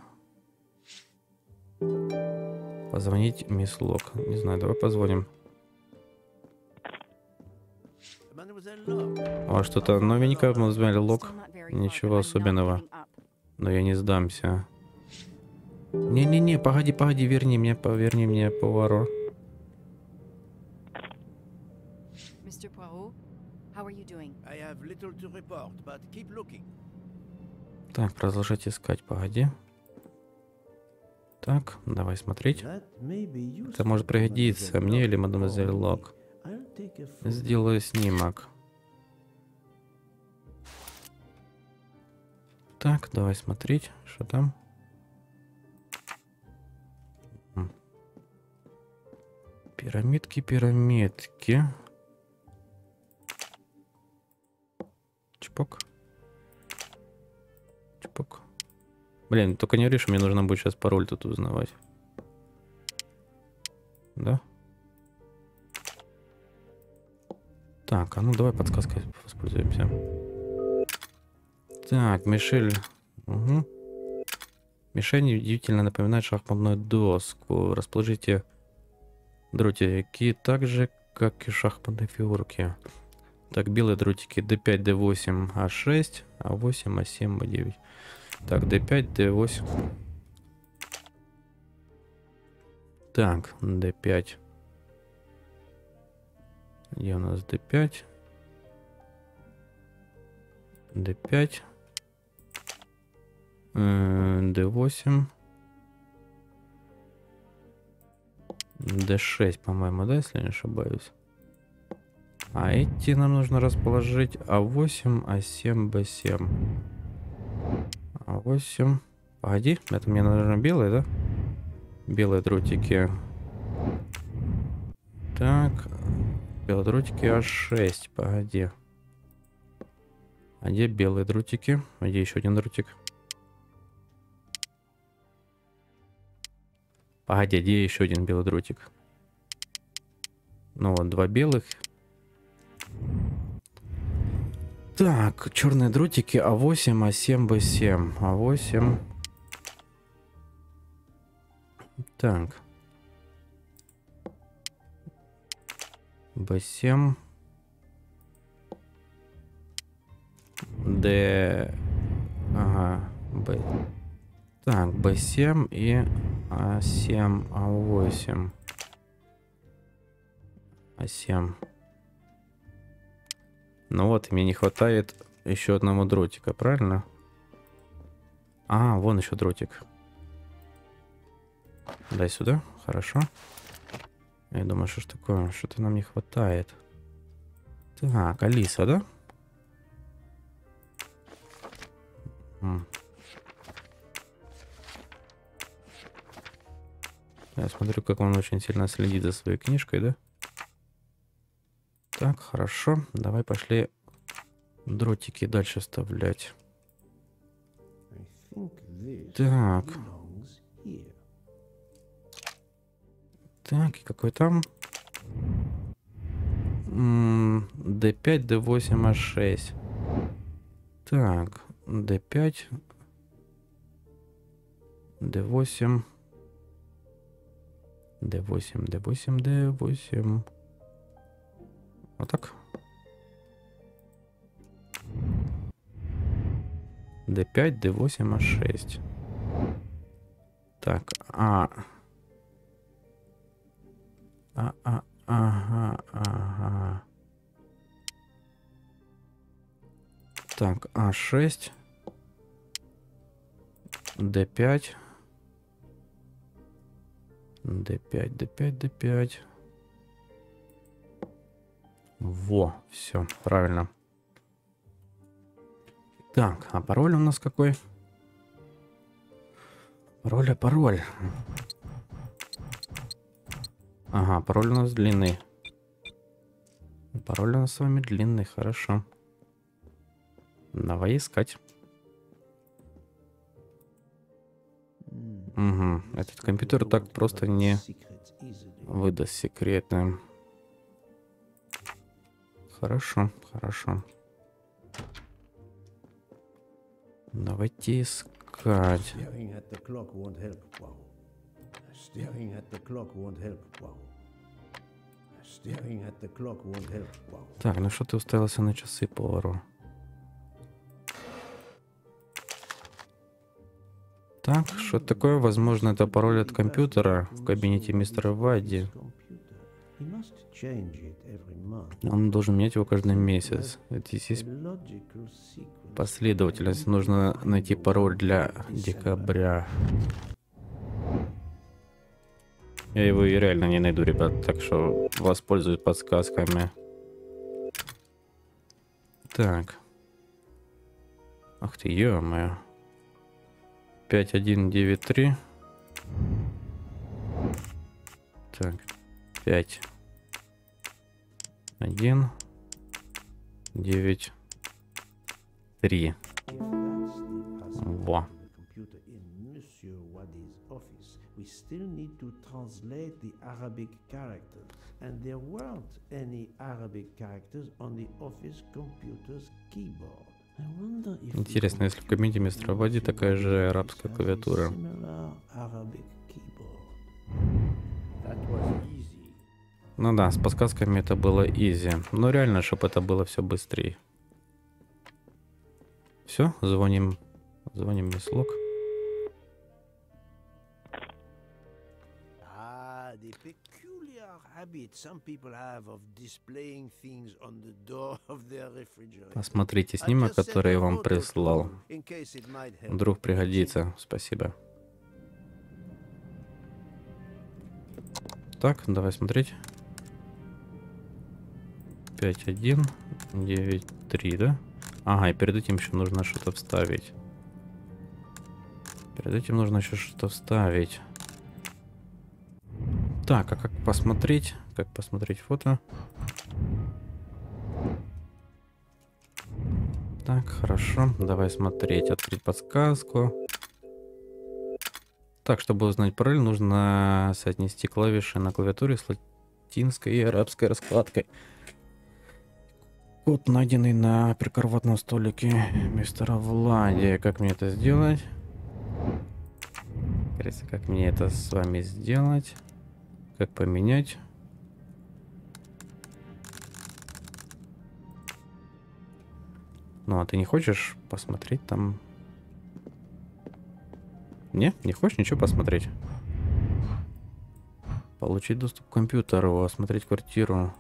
Позвонить мисс Лок. Не знаю, давай позвоним. А что-то новенькое, мадемуазель Лок. Ничего особенного. Но я не сдамся. Не-не-не, погоди, погоди, верни мне, поверни мне, Пуаро. Так, продолжать искать, погоди. Так, давай смотреть. Это может пригодиться мне или мадемуазель Лок. Сделаю снимок. Так, давай смотреть, что там. Пирамидки, пирамидки. Чпок. Чпок. Блин, только не говори, что мне нужно будет сейчас пароль тут узнавать. Да? Так, а ну давай подсказкой воспользуемся. Так, Мишель. Угу. Мишень удивительно напоминает шахматную доску. Расположите дротики так же, как и шахматные фигурки. Так, белые дротики дэ пять, дэ восемь, а шесть, а восемь, а семь, а девять. Так, дэ пять, дэ восемь. Так, дэ пять. Где у нас дэ пять? дэ пять. дэ восемь. дэ шесть, по-моему, да, если не ошибаюсь. А эти нам нужно расположить а восемь, а семь, бэ семь. а восемь. Погоди, это мне нужно белые, да? Белые дротики. Так. Белые дротики а шесть. Погоди. А где белые дротики? А где еще один дротик? Погоди, где еще один белый дротик? Ну вот, два белых. Так, черные дротики а восемь, а семь, бэ семь. а восемь. Так. бэ семь. Д... Ага. Б... Так, бэ семь и а семь, а восемь. а семь. Ну вот, мне не хватает еще одного дротика, правильно? А, вон еще дротик. Дай сюда, хорошо. Я думаю, что ж такое, что-то нам не хватает. Так, Алиса, да? М. Я смотрю, как он очень сильно следит за своей книжкой, да? Так, хорошо. Давай пошли дротики дальше вставлять. Так. Так, и какой там? дэ пять, дэ восемь, а шесть. Так, дэ пять, дэ восемь, дэ восемь, дэ восемь, дэ восемь. Вот так. дэ пять, дэ восемь, а шесть. Так, а... А, а, ага, ага. Так, а шесть. дэ пять. дэ пять, дэ пять, дэ пять. Во, все, правильно. Так, а пароль у нас какой? Пароль, а пароль. Ага, пароль у нас длинный. Пароль у нас с вами длинный, хорошо. Давай искать. Угу, этот компьютер так просто не выдаст секреты. Хорошо, хорошо. Давайте искать. Так, ну что ты уставился на часы, Пуаро? Так, что такое? Возможно, это пароль от компьютера в кабинете мистера Вадди. Он должен менять его каждый месяц. Это есть последовательность. Нужно найти пароль для декабря. Я его и реально не найду, ребят, так что воспользуюсь подсказками. Так. Ах ты, ё-моё. пять один девять три. Так. пять один девять три. Во. We still need to translate the Arabic characters, and there weren't any Arabic characters on the office computer's keyboard. I wonder if Интересно, если в кабинете мистера Вадди такая же арабская клавиатура. Ну да, с подсказками это было изи. Но реально, чтобы это было все быстрее. Все, звоним. Звоним мисс Лок. The peculiar habit some people have of displaying things on the door of their refrigerator. Посмотрите снимок, который я вам прислал. Вдруг пригодится. Спасибо. Так, давай смотреть. пять один девять три, да? Ага, и перед этим еще нужно что-то вставить. Перед этим нужно еще что-то вставить. Так, а как посмотреть? Как посмотреть фото? Так, хорошо. Давай смотреть. Открыть подсказку. Так, чтобы узнать пароль, нужно соотнести клавиши на клавиатуре с латинской и арабской раскладкой. Код, найденный на прикроватном столике мистера Влади. Как мне это сделать? Кажется, как мне это с вами сделать? Как поменять? Ну, а ты не хочешь посмотреть там? Не? Не хочешь ничего посмотреть? Получить доступ к компьютеру, осмотреть квартиру.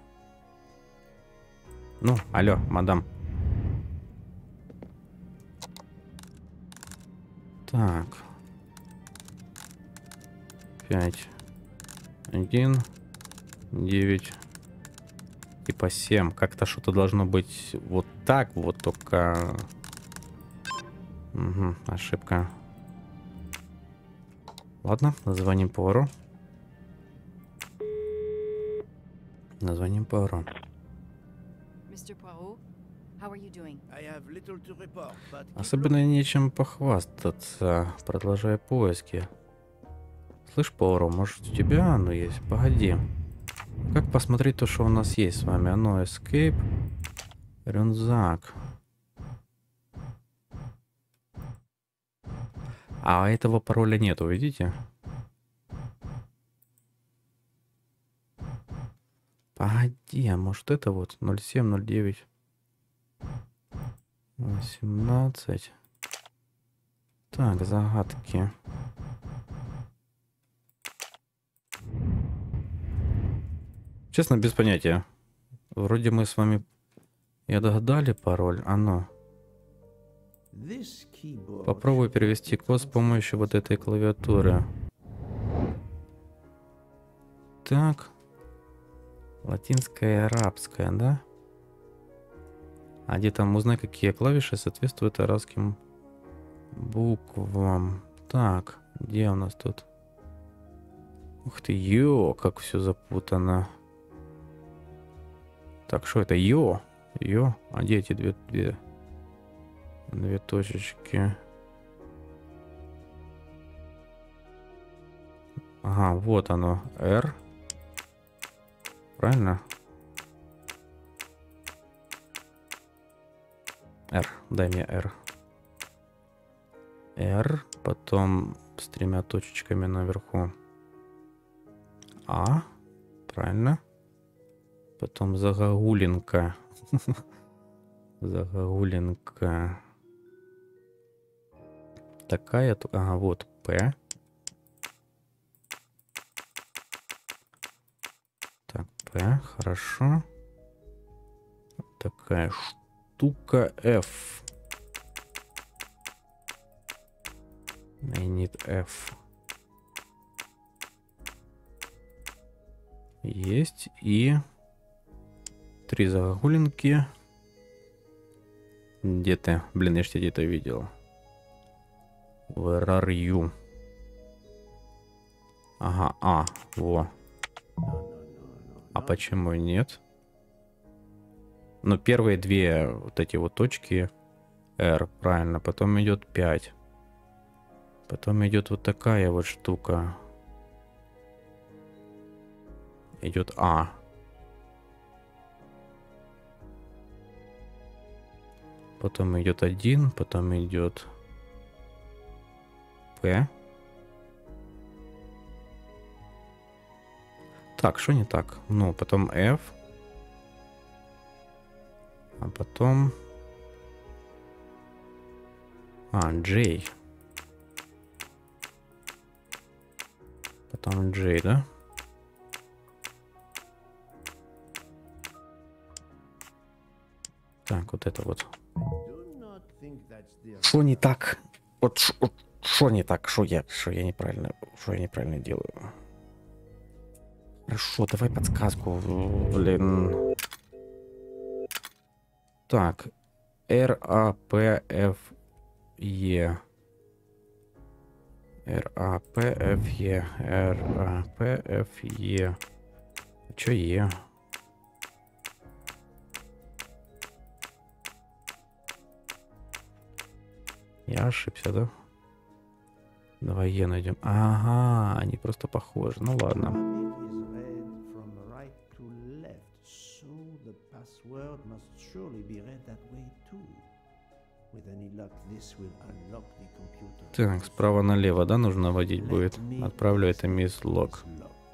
Ну, алло, мадам. Так. пять. один. девять. Типа семь. Как-то что-то должно быть вот так вот, только... Угу, ошибка. Ладно, назвоним Пуаро. Назвоним Пуаро. Особенно нечем похвастаться, продолжая поиски. Слышь, Пуаро, может у тебя оно есть? Погоди. Как посмотреть то, что у нас есть с вами? Оно Escape. Рюкзак. А этого пароля нету, видите? Погоди, а может это вот ноль семь ноль девять восемнадцать. Так, загадки. Честно, без понятия. Вроде мы с вами и отгадали пароль. Оно. Попробую перевести код с помощью вот этой клавиатуры. Так. Латинская и арабская, да? А где там узнай, какие клавиши соответствуют арабским буквам. Так, где у нас тут? Ух ты, ё, как все запутано. Так, что это? Ё? Ё? А где эти две, две, две точечки? Ага, вот оно. R. Правильно? R. Дай мне R. R. Потом с тремя точечками наверху. А. Правильно. Потом загогулинка. Загогулинка. Такая. Ага, вот P. Так, P. Хорошо. Такая штука F. I need F. Есть. И три загогулинки. Где ты? Блин, я ж тебя где-то видел. Where are you? Ага, а, во. А почему нет? Ну, первые две вот эти вот точки R, правильно. Потом идет пять. Потом идет вот такая вот штука. Идет А. Потом идет один, потом идет П. Так, что не так? Ну, потом F. А потом... А, J. Потом J, да? Так, вот это вот. Что не так? Вот что не так? Что я, что я неправильно, что я неправильно делаю? Хорошо, давай подсказку, блин. Так, R, A, P, F, E. R, A, P, F, E. R, A, P, F, E. Чё E? Я ошибся, да? Давай Е найдем. Ага, они просто похожи. Ну ладно. Так, справа налево, да, нужно водить будет? Отправлю это мисс Лок.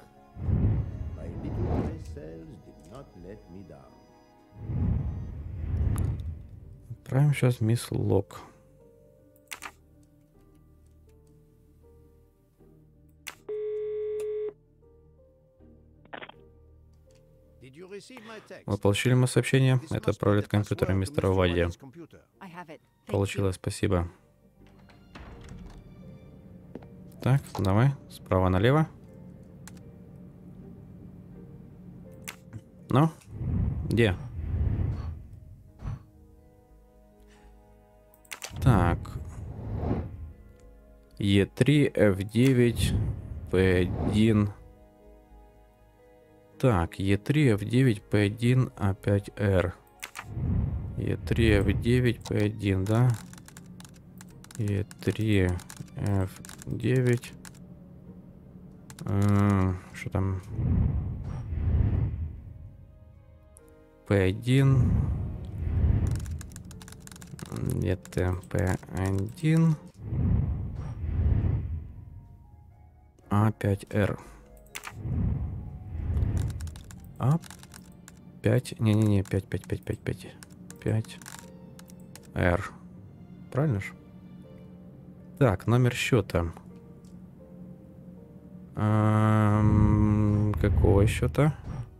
Отправим сейчас мисс Лок. Вы получили мое сообщение? Это отправляет компьютер мистера Вадди. Получилось, спасибо. Так, давай, справа налево. Ну, где? Так. Е три, Ф девять, П один. Так, Е три, Ф девять, П один, А пять Р. Е три, Ф девять, П один, да? Е три, Ф девять. Что там? П один. Это П один. А пять Р. А пять, не-не-не, пять, пять, пять, пять, пять, пять, Р. Правильно же? Так, номер счета. Эм, какого счета?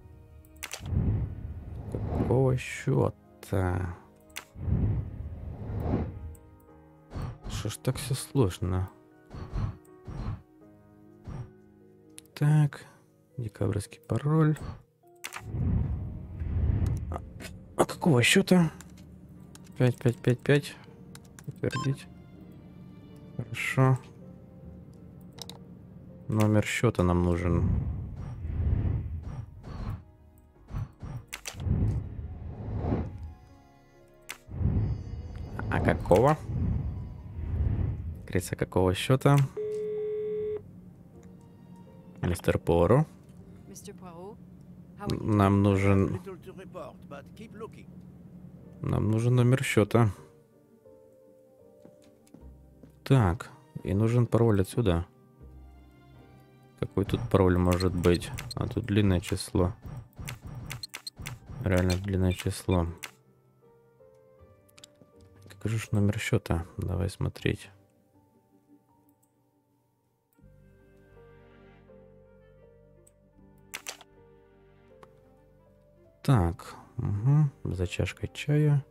Какого счета? Что ж так все сложно? Так, декабрьский пароль. А, а какого счета? пять, пять, пять, пять. Подтвердить. Хорошо. Номер счета нам нужен. А какого? Криса, какого счета? Мистер Поро. Нам нужен... Нам нужен номер счета. Так, и нужен пароль отсюда. Какой тут пароль может быть? А тут длинное число. Реально длинное число. Какой же номер счета? Давай смотреть. Так, угу. За чашкой чая.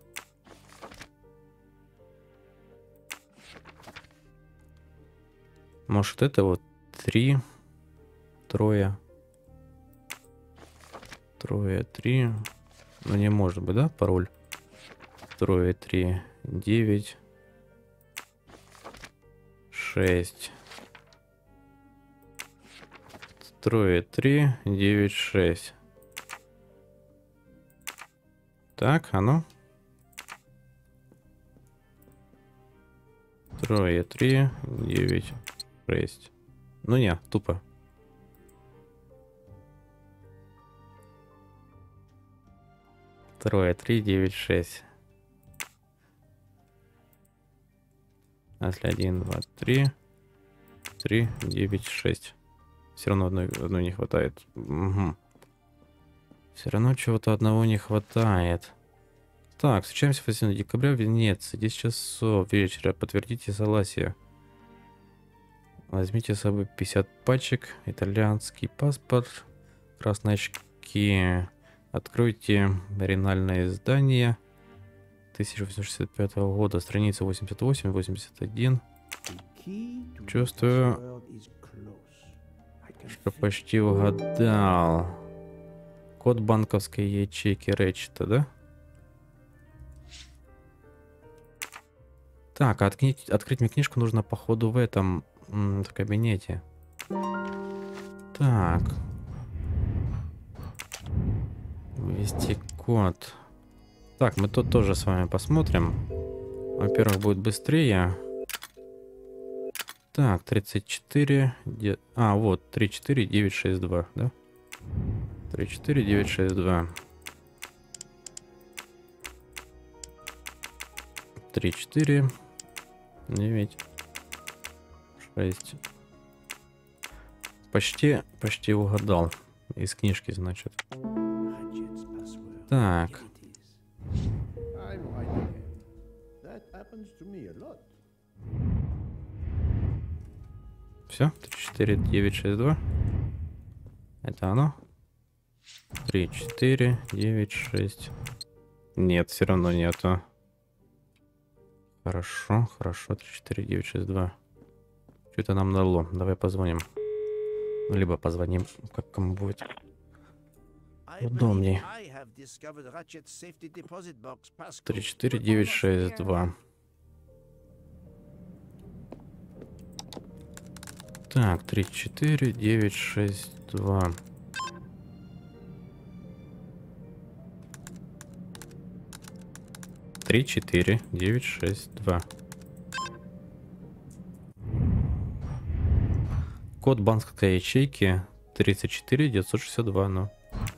Может, это вот три, трое, трое, три. Ну, не может быть, да, пароль? Трое, три, девять, шесть. Трое, три, девять, шесть. Так, а ну. Трое, три, девять, шесть. Ну не, тупо. Трое, три, девять, шесть. А если один, два, три, три, девять, шесть. Все равно одной, одной не хватает. Угу. Все равно чего-то одного не хватает. Так, встречаемся восьмого декабря в Венеции. десять часов вечера. Подтвердите согласие. Возьмите с собой пятьдесят пачек. Итальянский паспорт. Красные очки. Откройте оригинальное издание тысяча восемьсот шестьдесят пятого года. Страница восемьдесят восемь восемьдесят один. Чувствую, что почти угадал. Код банковской ячейки Рэтчета, да? Так, открыть, открыть мне книжку нужно, походу, в этом в кабинете. Так. Ввести код. Так, мы тут тоже с вами посмотрим. Во-первых, будет быстрее. Так, тридцать четыре. Де... А, вот, три четыре девять шесть два, да? три четыре девять шесть два. три четыре девять шесть. Почти, почти угадал. Из книжки, значит. Так. Все, три четыре девять шесть два. Это оно. три четыре девять шесть. Нет, все равно нету. Хорошо, хорошо, три четыре девять шесть два. Что это нам дало? Давай позвоним. Либо позвоним, как кому будет удобнее. три четыре девять шесть два. Так, три четыре девять шесть два. три четыре девять шесть два. Код банковской ячейки тридцать четыре девятьсот шестьдесят два, ну.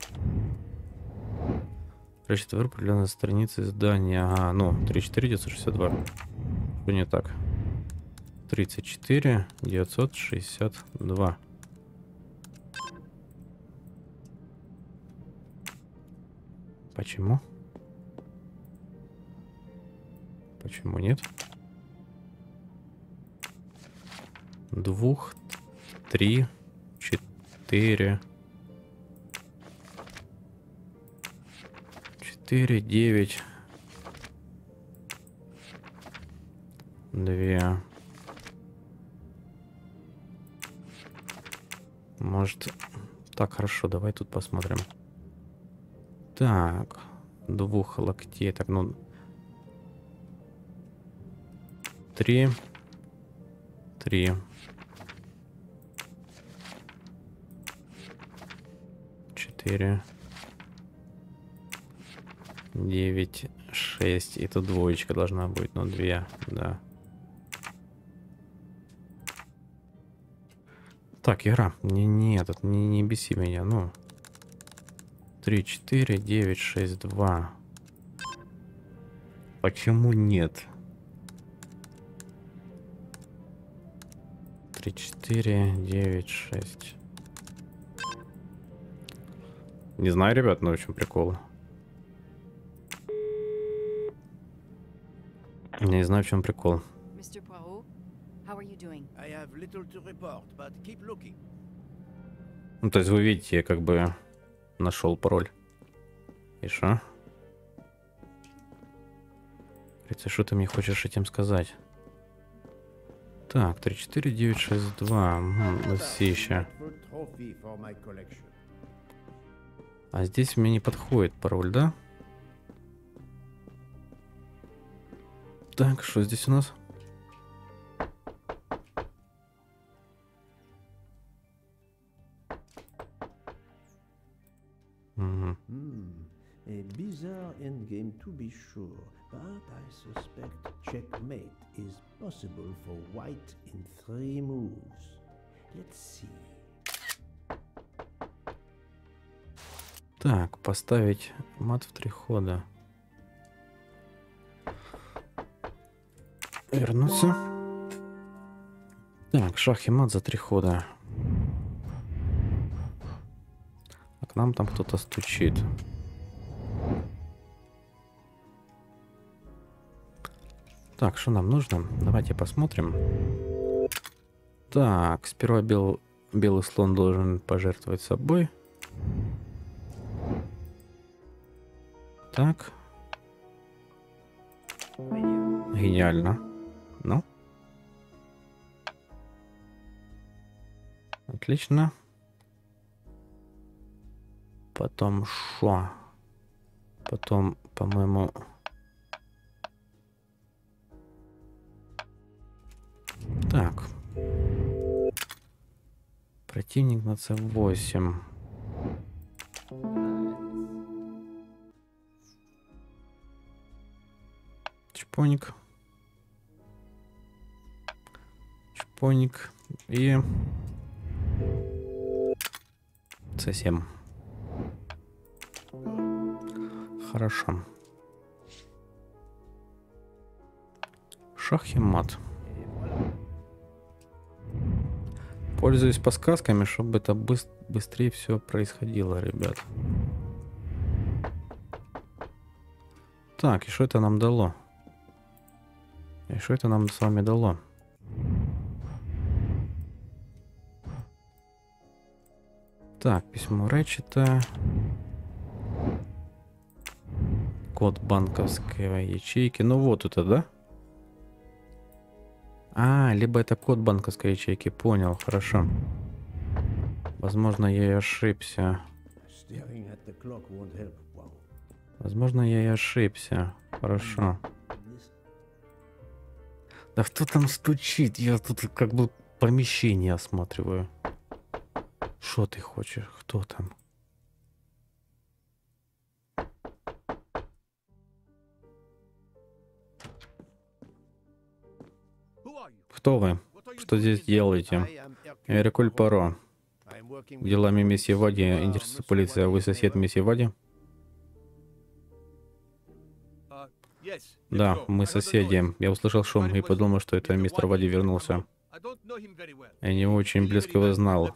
Прячет выбор определенной страницы издания. Ага, ну, три четыре девятьсот шестьдесят два. Что не так? тридцать четыре девятьсот шестьдесят два. Почему? Почему нет? Двух, три, четыре, четыре, девять, две. Может, так, хорошо, давай тут посмотрим. Так, двух локтей, так, ну, три, три, четыре, девять, шесть. И тут двоечка должна быть, но две, да. Так, игра, не, не этот, не, не беси меня, ну. три, четыре, девять, шесть, два. Почему нет? три, четыре, девять, шесть. Не знаю, ребят, но в чем прикол. Не знаю, в чем прикол. Mister Poirot, how are you doing? I have little to report, but keep looking. Ну, то есть вы видите, я как бы нашел пароль. И шо? Что ты мне хочешь этим сказать? Так, три, четыре, девять, шесть, два. М, все еще. А здесь мне не подходит пароль, да? Так, что здесь у нас? Угу. Hmm. A bizarre endgame to be sure, but I suspect checkmate is possible for white in three moves. Let's see. Так, поставить мат в три хода. Вернуться. Так, шах и мат за три хода. А к нам там кто-то стучит. Так, что нам нужно? Давайте посмотрим. Так, сперва бел... белый слон должен пожертвовать собой. Так. Гениально. Ну. Отлично. Потом шо? Потом, по-моему... Так. Противник на цэ восемь. Чпоник. Чпоник. И... цэ семь. Хорошо. Шах и мат. Пользуюсь подсказками, чтобы это быс- быстрее все происходило, ребят. Так, и что это нам дало? И что это нам с вами дало? Так, письмо Рэтчета. Код банковской ячейки. Ну вот это, да? А, либо это код банковской ячейки. Понял, хорошо. Возможно, я и ошибся. Возможно, я и ошибся. Хорошо. Да кто там стучит? Я тут как бы помещение осматриваю. Что ты хочешь? Кто там? Кто вы? Что здесь делаете? Эркюль Пуаро. Делами месье Вади интересует полиция. Вы сосед месье Вади? Да, мы соседи. Я услышал шум и подумал, что это мистер Вади вернулся. Я не очень близко его знал.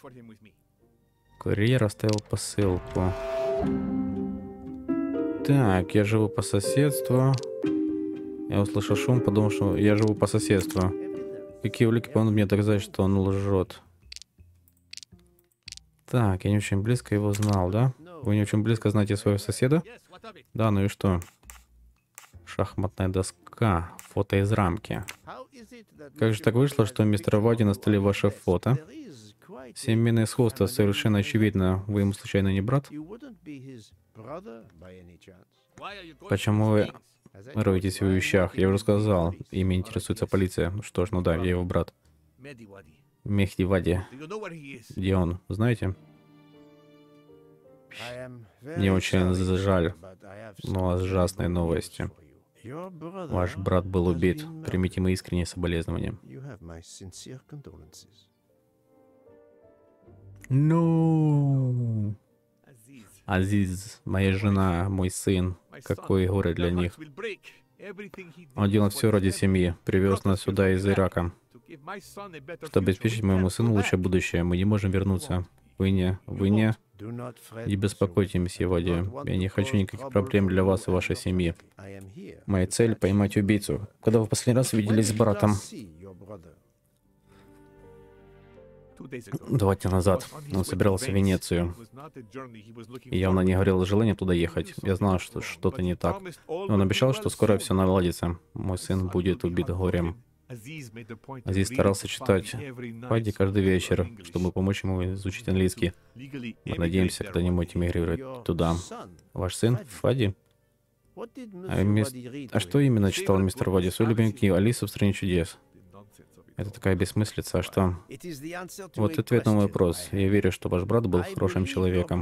Курьер оставил посылку. Так, я живу по соседству. Я услышал шум, подумал, что я живу по соседству. Какие улики помогут мне доказать, что он лжет? Так, я не очень близко его знал, да? Вы не очень близко знаете своего соседа? Да, ну и что? Шахматная доска. Фото из рамки. Как же так вышло, что мистер Вади на столе ваше фото? Семейное сходство совершенно очевидно. Вы ему случайно не брат? Почему вы роетесь в вещах? Я уже сказал, ими интересуется полиция. Что ж, ну да, я его брат. Мехди Вади. Где он? Знаете? Мне очень жаль, но ужасные новости. Ваш брат был убит. Примите мои искренние соболезнования. Ну, Азиз, моя жена, мой сын. Какое горе для них. Он делал все ради семьи. Привез нас сюда из Ирака. Чтобы обеспечить моему сыну лучшее будущее, мы не можем вернуться. Вы не, вы не... Не беспокойтесь, месье Вади. Я не хочу никаких проблем для вас и вашей семьи. Моя цель — поймать убийцу. Когда вы в последний раз виделись с братом? Два дня назад. Он собирался в Венецию. И явно не говорил желания туда ехать. Я знал, что что-то не так. Он обещал, что скоро все наладится. Мой сын будет убит горем. Азиз старался читать Фади каждый вечер, чтобы помочь ему изучить английский. Мы надеемся когда-нибудь эмигрировать туда. Ваш сын Фади? А, мис... а что именно читал мистер Вади? Свою любимую книгу «Алиса в стране чудес». Это такая бессмыслица, а что? Вот ответ на мой вопрос. Я верю, что ваш брат был хорошим человеком.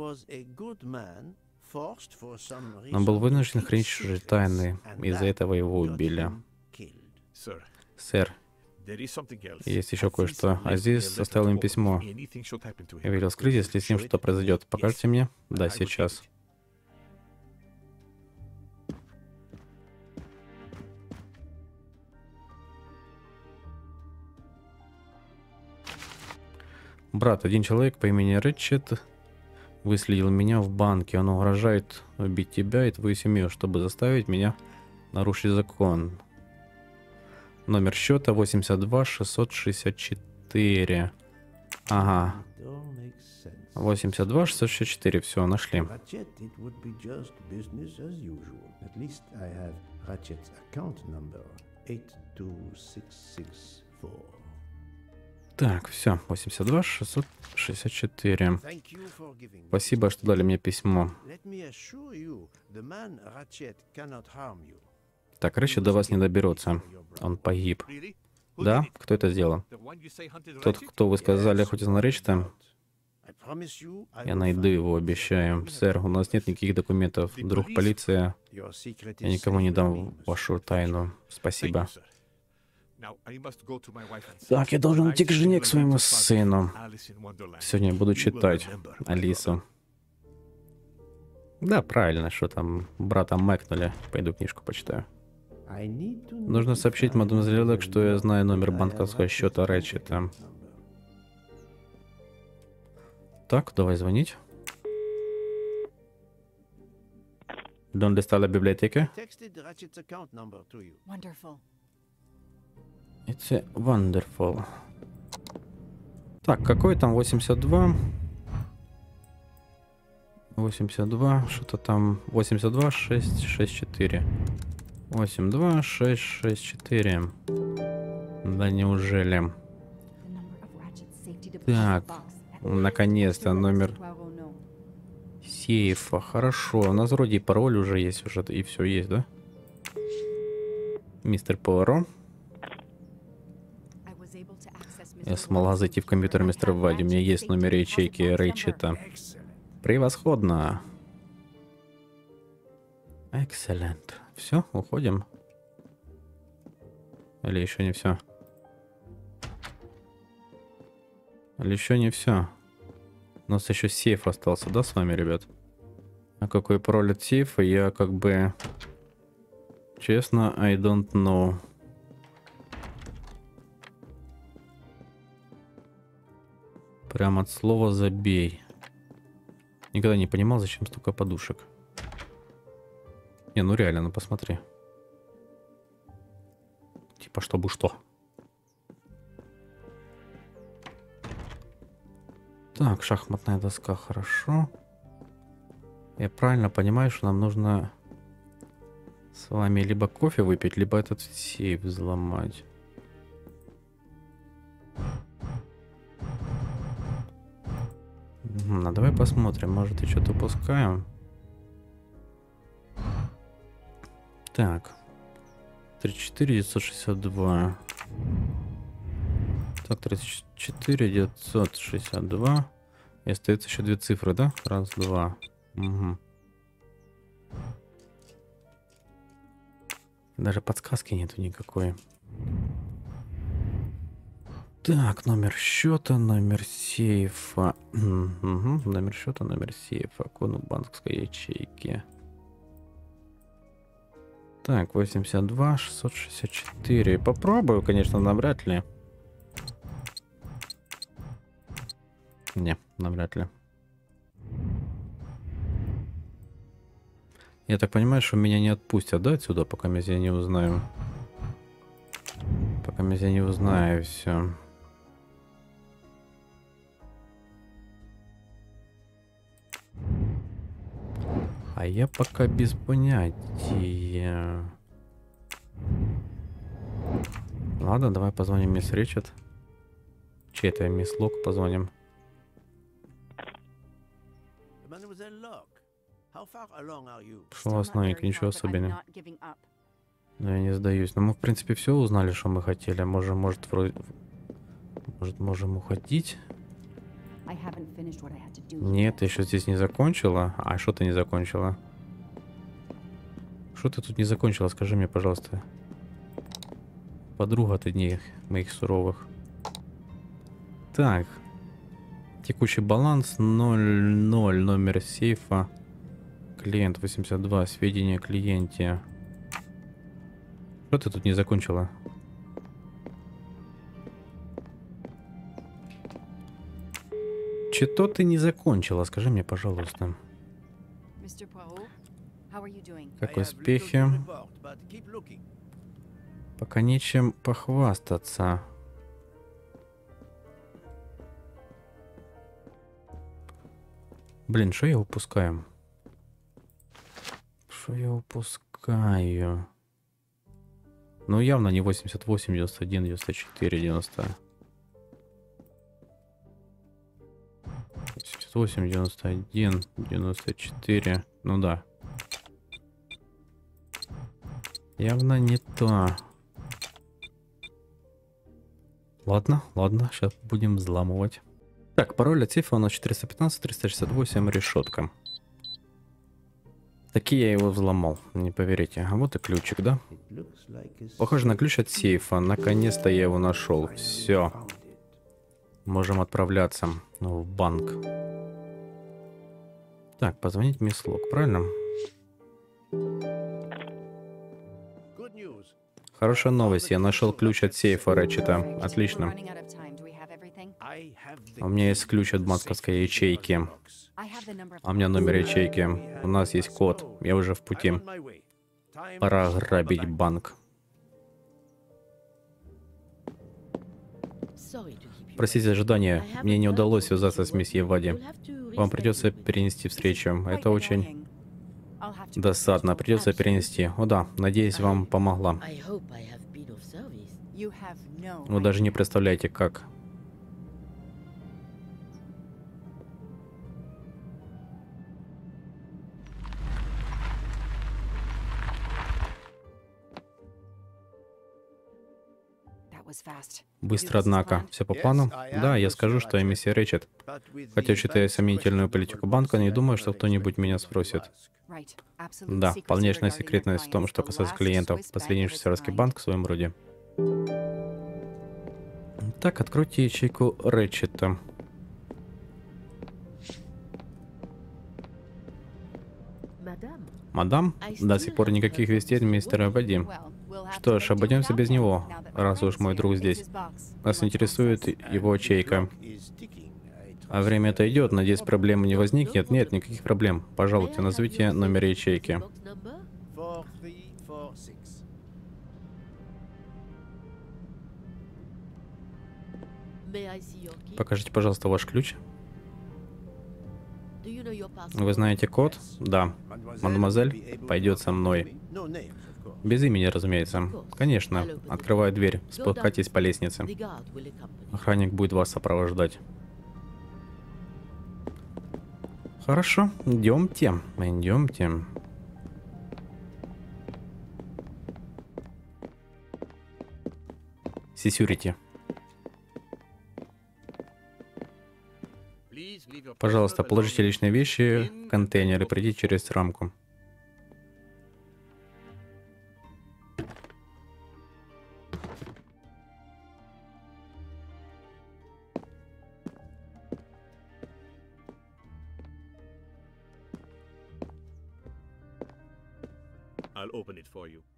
Но был вынужден хранить чужие тайны. Из-за этого его убили. Сэр, есть еще кое-что. Азиз оставил им письмо. Я велел скрыть, если с ним что-то произойдет. Покажете мне? Да, сейчас. Брат, один человек по имени Рэтчет выследил меня в банке. Он угрожает убить тебя и твою семью, чтобы заставить меня нарушить закон. Номер счета восемьдесят два шестьсот шестьдесят четыре. Ага. восемьдесят два шестьсот шестьдесят четыре. Все, нашли. Так, все. восемьдесят два шестьсот шестьдесят четыре. Спасибо, что дали мне письмо. Так, Рэтчет до вас не доберется. Он погиб. Да? Кто это сделал? Тот, кто вы сказали, охотится на Рэтчета? Я найду его, обещаю. Сэр, у нас нет никаких документов. Друг, полиция. Я никому не дам вашу тайну. Спасибо. Так, я должен идти к жене, к своему сыну. Сегодня я буду читать Алису. Да, правильно, что там брата мэкнули. Пойду книжку почитаю. Нужно сообщить мадемуазель Лек, что я знаю номер банковского счета Рэтчета. Так, давай звонить. ¿Dónde está la biblioteca? Wonderful. It's wonderful. Так, какой там восемьдесят два? восемьдесят два, что-то там восемьдесят два шестьсот шестьдесят четыре. восемьдесят два шестьсот шестьдесят четыре. Да неужели? Так, наконец-то номер сейфа. Хорошо, у нас вроде и пароль уже есть, уже и все есть, да? Мистер Пуаро. Я смогла зайти в компьютер мистера Вади. У меня есть номер ячейки Рэтчета. Превосходно. Экселент. Все, уходим. Или еще не все? Или еще не все? У нас еще сейф остался, да, с вами, ребят? А какой пароль от сейфа, я как бы... Честно, I don't know. Прям от слова забей. Никогда не понимал, зачем столько подушек. Не, ну реально, ну посмотри. Типа, чтобы что? Так, шахматная доска, хорошо. Я правильно понимаю, что нам нужно с вами либо кофе выпить, либо этот сейф взломать. Ну, давай посмотрим, может и что-то упускаем. Так. тридцать четыре девятьсот шестьдесят два. Так, тридцать четыре девятьсот шестьдесят два. И остается еще две цифры, да? Раз, два. Угу. Даже подсказки нету никакой. Так, номер счета, номер сейфа. Угу, номер счета, номер сейфа. Код банковской ячейки. Так, восемьдесят два, шестьсот шестьдесят четыре. Попробую, конечно, навряд ли. Не, навряд ли. Я так понимаю, что меня не отпустят, да, отсюда, пока мы здесь не узнаем. Пока мы здесь не узнаю все. А я пока без понятия. Ладно, давай позвоним мисс Ричард. Чей это мисс Лок позвоним. Mademoiselle Locke, how far along are you? Что у вас новенькое, ничего but I'm особенного. not giving up. Но я не сдаюсь. Но мы, в принципе, все узнали, что мы хотели. Можем, может, вроде... Может, можем уходить? I haven't finished what I had to do. Нет, ты еще здесь не закончила. А что ты не закончила? Что ты тут не закончила? Скажи мне, пожалуйста. Подруга ты дней моих суровых. Так. Текущий баланс ноль ноль. Номер сейфа. Клиент восемьдесят два. Сведения о клиенте. Что ты тут не закончила? Что ты не закончила? Скажи мне, пожалуйста. Mister Poirot, how are you doing? Как I have успехи? little to report, but keep looking. Пока нечем похвастаться. Блин, что я упускаю? Что я упускаю? Ну, явно не восемьдесят восемь, девяносто один, девяносто четыре, девяносто. восемьдесят восемь, девяносто один, девяносто четыре. Ну да. Явно не то. Ладно, ладно, сейчас будем взламывать. Так, пароль от сейфа у нас четыреста пятнадцать, триста шестьдесят восемь, решетка. Таки я его взломал, не поверите. А вот и ключик, да? It looks like a Похоже на safe. ключ от сейфа. Наконец-то я его нашел. Finally Все. found it. Можем отправляться в банк. Так, позвонить мисс Лок, правильно? Good news. Хорошая новость. Я нашел ключ от сейфа Рэтчета. We're Отлично. running out of time. Do we have everything? I have the У меня есть key ключ to от the банковской safe ячейки. box. I have the number of А у меня номер ячейки. We У have нас есть a код. slow. Я уже в I'm пути. on my way. Time Пора to rob a грабить bank. банк. Sorry to keep you Простите за ожидание. Мне не удалось связаться с месье Вади. You'll have to Вам reschedule придется it. перенести встречу. Quite Это очень annoying. I'll have to досадно. reschedule. Придется перенести. О да, надеюсь, вам помогла. I hope I have been of service. You have no Вы даже не idea. представляете, как. That was fast. Быстро, однако. Все по плану? Да, я скажу, что я миссия Рэтчет. But with Хотя, the учитывая bank's сомнительную questionable политику банка, не думаю, что кто-нибудь меня спросит. Right. Absolute Да, secrecy полнейшая regarding your секретность в том, clients, что the касается last клиентов. Swiss Последний bank of its швейцарский kind. банк в своем роде. Так, откройте ячейку Рэтчета. Madame, Мадам, до сих пор никаких вестей от мистера Вади. Well, we'll have Что to ж, make do обойдемся without без him него, now that my раз уж friend's мой here. друг It's здесь. his box. We Нас want интересует access. его ячейка. clock is ticking. I А trust время это идет, надеюсь, проблем не возникнет. No Нет, problem. никаких проблем. may Пожалуйте, I have назовите your номер safe ячейки. box number? four three four six. May I see your key? Покажите, пожалуйста, ваш ключ. Do you know your password? Вы знаете код? Да. Мадемуазель, will be able to пойдет со accompany мной. me. No names, of course. Без имени, разумеется. Конечно. Открываю дверь. Спускайтесь по лестнице. The guard will accompany you. Охранник будет вас сопровождать. Хорошо, идемте. Идемте. Security. Пожалуйста, положите личные вещи в контейнер и пройдите через рамку. I'll open it for you.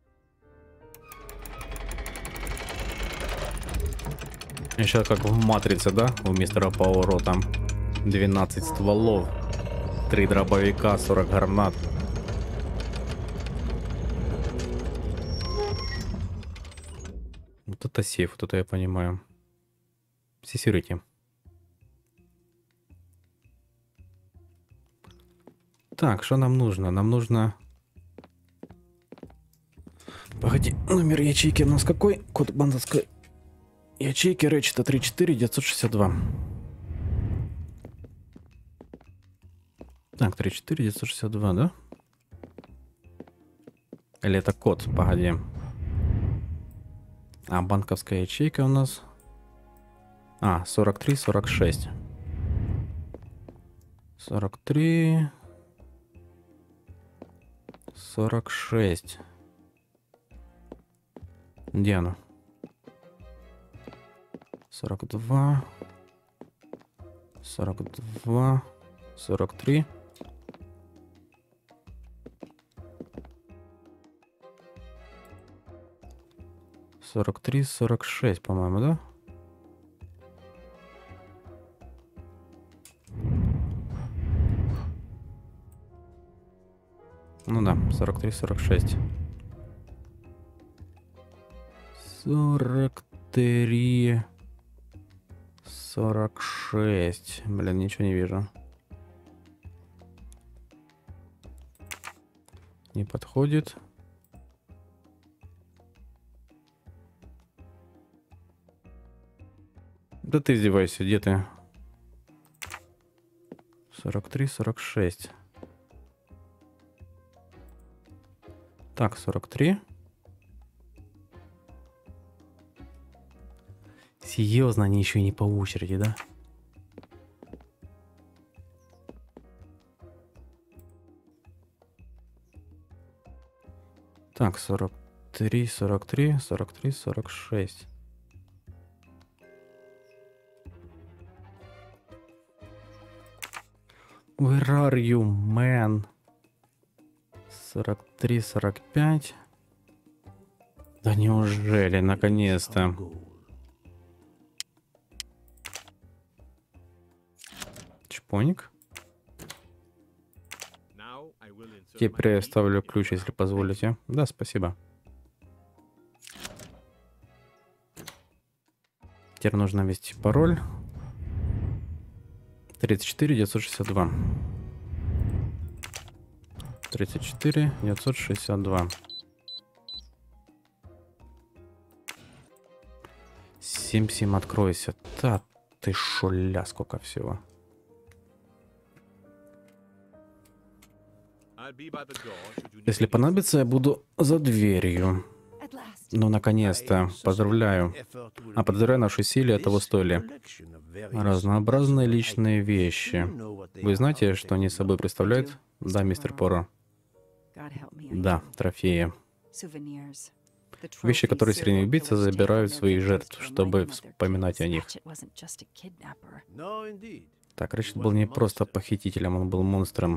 Еще как в Матрице, да? У мистера Пауэро там двенадцать стволов, три дробовика, сорок гранат. Вот это сейф, вот это я понимаю. Security. Так, что нам нужно? Нам нужно... Погоди, номер ячейки у нас какой? Код бандовской ячейки Рэчета три четыре девятьсот шестьдесят два. Так, три четыре девятьсот шестьдесят два, да? Или это код? Погоди. А банковская ячейка у нас... А, сорок три сорок шесть. сорок три... сорок шесть. Где она? сорок два. сорок два. сорок три. сорок три сорок шесть, по-моему, да? Ну да, сорок три сорок шесть. сорок три сорок шесть. Блин, ничего не вижу. Не подходит. Да ты издевайся, где ты? сорок три сорок шесть. Так, сорок три. Серьезно, они еще и не по очереди, да? Так, сорок три, сорок три, сорок три, сорок шесть. Where are you, man? сорок три, сорок пять. Да неужели, наконец-то. Чпоник. Теперь я ставлю ключ, если позволите. Да, спасибо. Теперь нужно ввести пароль. тридцать четыре девятьсот шестьдесят два. тридцать четыре девятьсот шестьдесят два. семь семь откройся. Да ты шуля, сколько всего. Если понадобится, я буду за дверью. Ну, наконец-то. Поздравляю. А поздравляю, наши усилия того стоили. Разнообразные личные вещи. Вы знаете, что они собой представляют? Да, мистер Поро. Да, трофеи. Вещи, которые серийные убийцы забирают своих жертв, чтобы вспоминать о них. Так, Рэчет был не просто похитителем, он был монстром.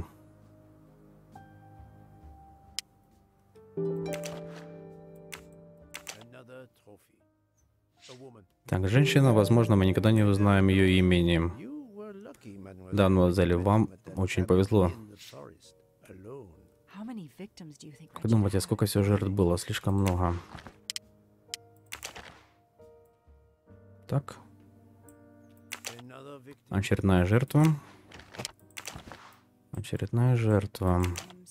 Так, женщина, возможно, мы никогда не узнаем ее имени. Да, мадемуазель, вам очень повезло. Как думаете, сколько всего жертв было? Слишком много. Так. Очередная жертва. Очередная жертва.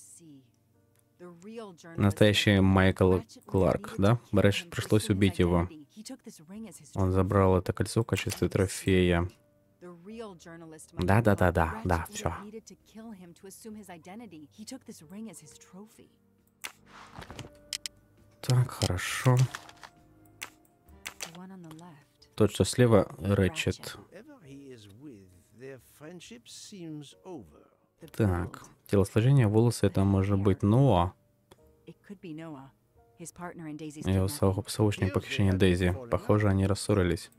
Настоящий Майкл Кларк, да? Рэчет пришлось убить его. Он забрал это кольцо в качестве трофея. Да-да-да-да, да, все. Так, хорошо. Тот, что слева, Рэчет. Так, телосложение, волосы, это может быть Ноа. Его со сообщник похищения Дейзи. Похоже, они рассорились.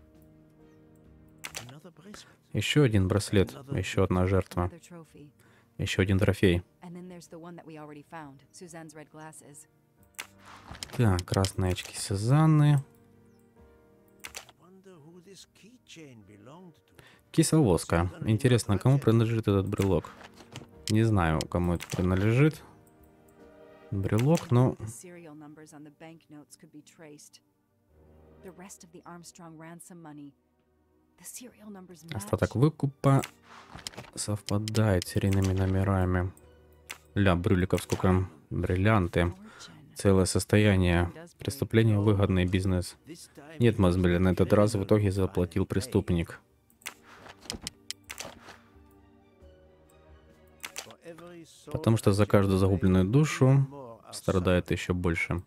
Еще один браслет, еще одна жертва. Еще один трофей. And then there's the one that we already found, Suzanne's red glasses. Так, красные очки Сюзанны. Wonder who this keychain belonged to. Кисловоска. Интересно, кому принадлежит этот брелок? Не знаю, кому это принадлежит. Брелок, но... The serial numbers on the banknotes could be traced. The rest of the Armstrong ransom money. The serial numbers match. Остаток выкупа совпадает с серийными номерами. Ля, брюликов сколько. Бриллианты. Fortune. Целое состояние. Преступление, выгодный бизнес. This time Нет, Мазбеля, на этот раз в итоге заплатил преступник. for every soul Потому что за каждую загубленную душу more are страдает еще больше.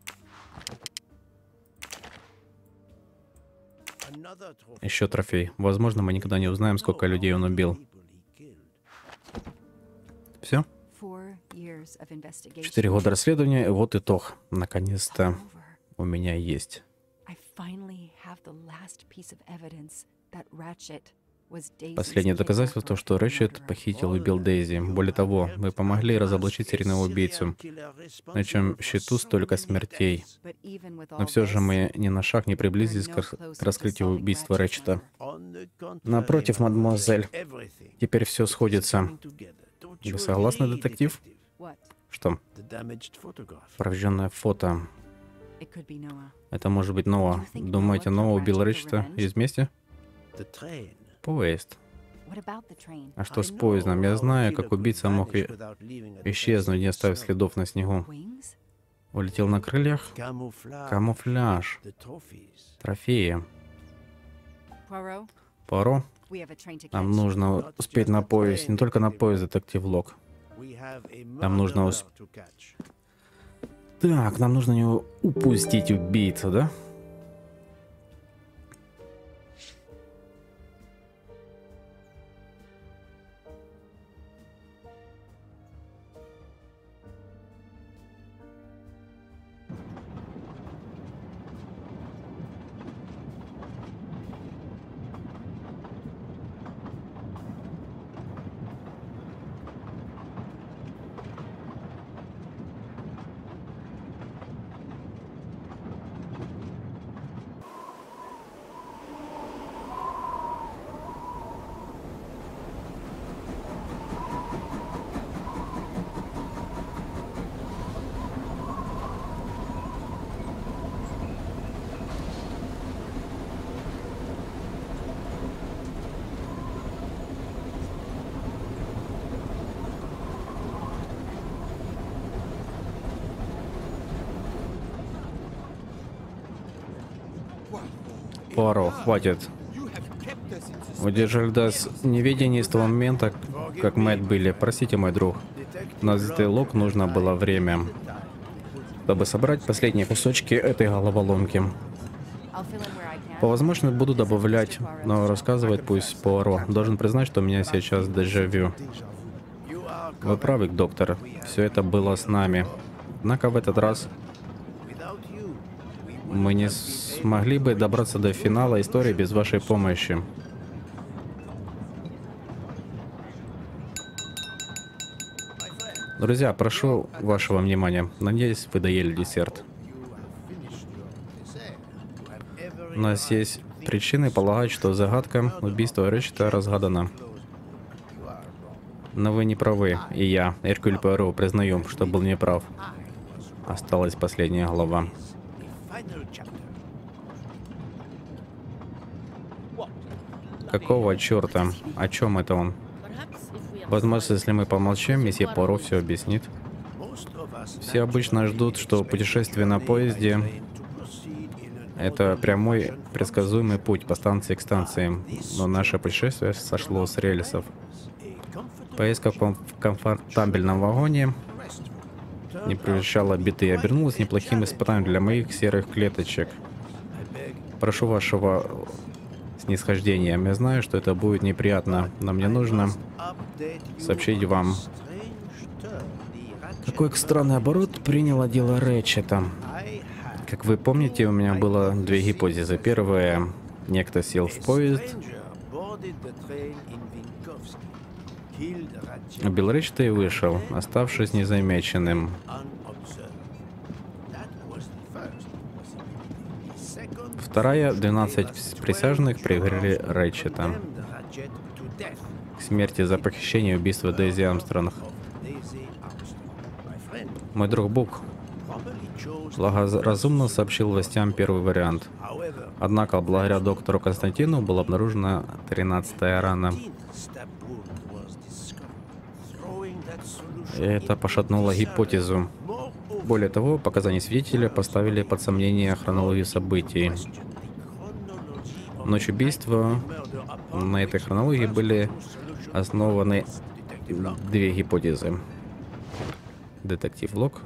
another trophy. Еще трофей. Возможно, мы никогда не узнаем, сколько людей он убил. People he killed. Все? Four years of investigation. Четыре года расследования, и вот итог. All Наконец-то over. у меня есть. I finally have the last piece of evidence that Ratchet was Daisy's Последнее доказательство, то, что Рэчет похитил и убил Дейзи. Более того, мы помогли разоблачить серийного убийцу, на чем счету столько смертей. But even with all Но все же this, мы ни на шаг не we're приблизились no к рас- closer к to раскрытию solving убийства Ratchet's Рэчета. murder. Напротив, мадемуазель, Everything теперь все сходится. coming together. Don't Вы you согласны, agree, детектив? detective? What? Что? The damaged photograph. Проведенное фото. It could be Noah. Это может быть Ноа. Думаете, Ноа убил Рэчета из мести? The train. Поезд. What about the train? А что I с know поездом? Я how a знаю, killer как could убийца мог и vanish without leaving a исчезнуть, не trace оставив of следов на снегу. Wings? Улетел на крыльях? Camouflage. Камуфляж. The trophies. Трофеи. Poirot? Поро, We have a train to нам catch. нужно успеть на поезд. Не только на поезд, детектив Лок. We have a Нам нужно murderer ус- to catch. Так, нам нужно не упустить убийцу, да? Пуаро, хватит. Вы держали нас в неведении с того момента, как мы отбыли. Простите, мой друг. На Лок нужно было время, чтобы собрать последние кусочки этой головоломки. I'll fill in where I can. По возможности буду добавлять, но рассказывать пусть Пуаро. Должен признать, что у меня сейчас дежавю. You are Вы правы, доктор. Все это было с нами. Однако в этот раз without you. We мы не смогли бы добраться до финала истории без вашей помощи. Друзья, прошу вашего внимания. Надеюсь, вы доели десерт. У нас есть причины полагать, что загадка убийства Рэчета разгадана. Но вы не правы, и я, Эркюль Пуаро, признаю, что был неправ. Осталась последняя глава. final chapter. Какого черта? О чем это он? Perhaps if we are Возможно, если мы помолчим, месье Пуаро все объяснит. Most of us Все обычно ждут, что путешествие на поезде train to proceed in an — это прямой, direction from предсказуемый путь по станции к станции. Но наше путешествие сошло с рельсов. a comfortable Поездка в ком- в комфортабельном вагоне не превращала биты и обернулась неплохим испытанием для моих серых клеточек. Прошу вашего снисхождения. Я знаю, что это будет неприятно, но мне нужно сообщить вам, какой странный оборот приняло дело Рэчета. Как вы помните, у меня было две гипотезы. Первая — некто сел в поезд Убил Рэтчета и вышел, оставшись незамеченным. Вторая, двенадцать присяжных приговорили Рэтчета к смерти за похищение и убийство Дейзи Армстронг. Мой друг Бук благоразумно сообщил властям первый вариант. Однако, благодаря доктору Константину была обнаружена тринадцатая рана. Это пошатнуло гипотезу. Более того, показания свидетеля поставили под сомнение хронологию событий. В ночь убийства на этой хронологии были основаны две гипотезы. Детектив Лок.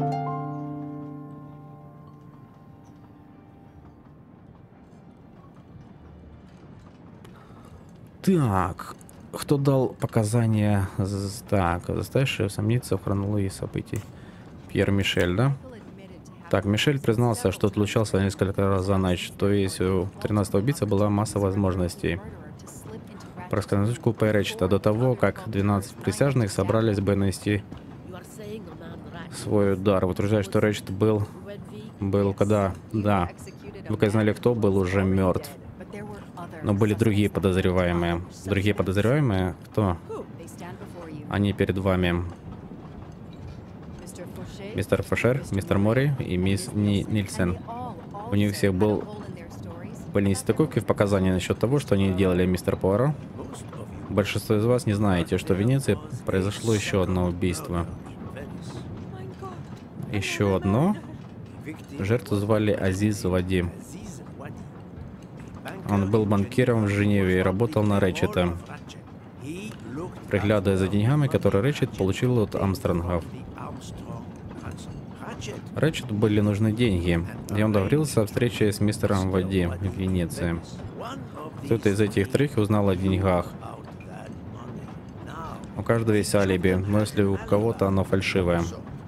Так, кто дал показания, так, заставившие усомниться в хронологии событий? Пьер Мишель, да? Так, Мишель признался, что отлучался несколько раз за ночь, то есть у тринадцатого убийцы была масса возможностей проскользнуть в купе Рэтчета до того, как двенадцать присяжных собрались бы нанести свой удар. Утверждает, что Рэтчет был, был когда, да, вы как знали, кто был уже мертв. Но были другие подозреваемые. Другие подозреваемые? Кто? Они перед вами. Мистер Фошер, мистер Мори и мисс Ни Нильсен. У них всех был... были нестыковки в показании насчет того, что они делали, мистер Пуаро. Большинство из вас не знаете, что в Венеции произошло еще одно убийство. Еще одно? Жертву звали Азиз Вади. Он был банкиром в Женеве и работал на Рэтчета, приглядывая за деньгами, которые Рэтчет получил от Армстронгов. Рэтчету были нужны деньги, и он договорился о встрече с мистером Вади в Венеции. Кто-то из этих трех узнал о деньгах. У каждого есть алиби, но если у кого-то оно фальшивое.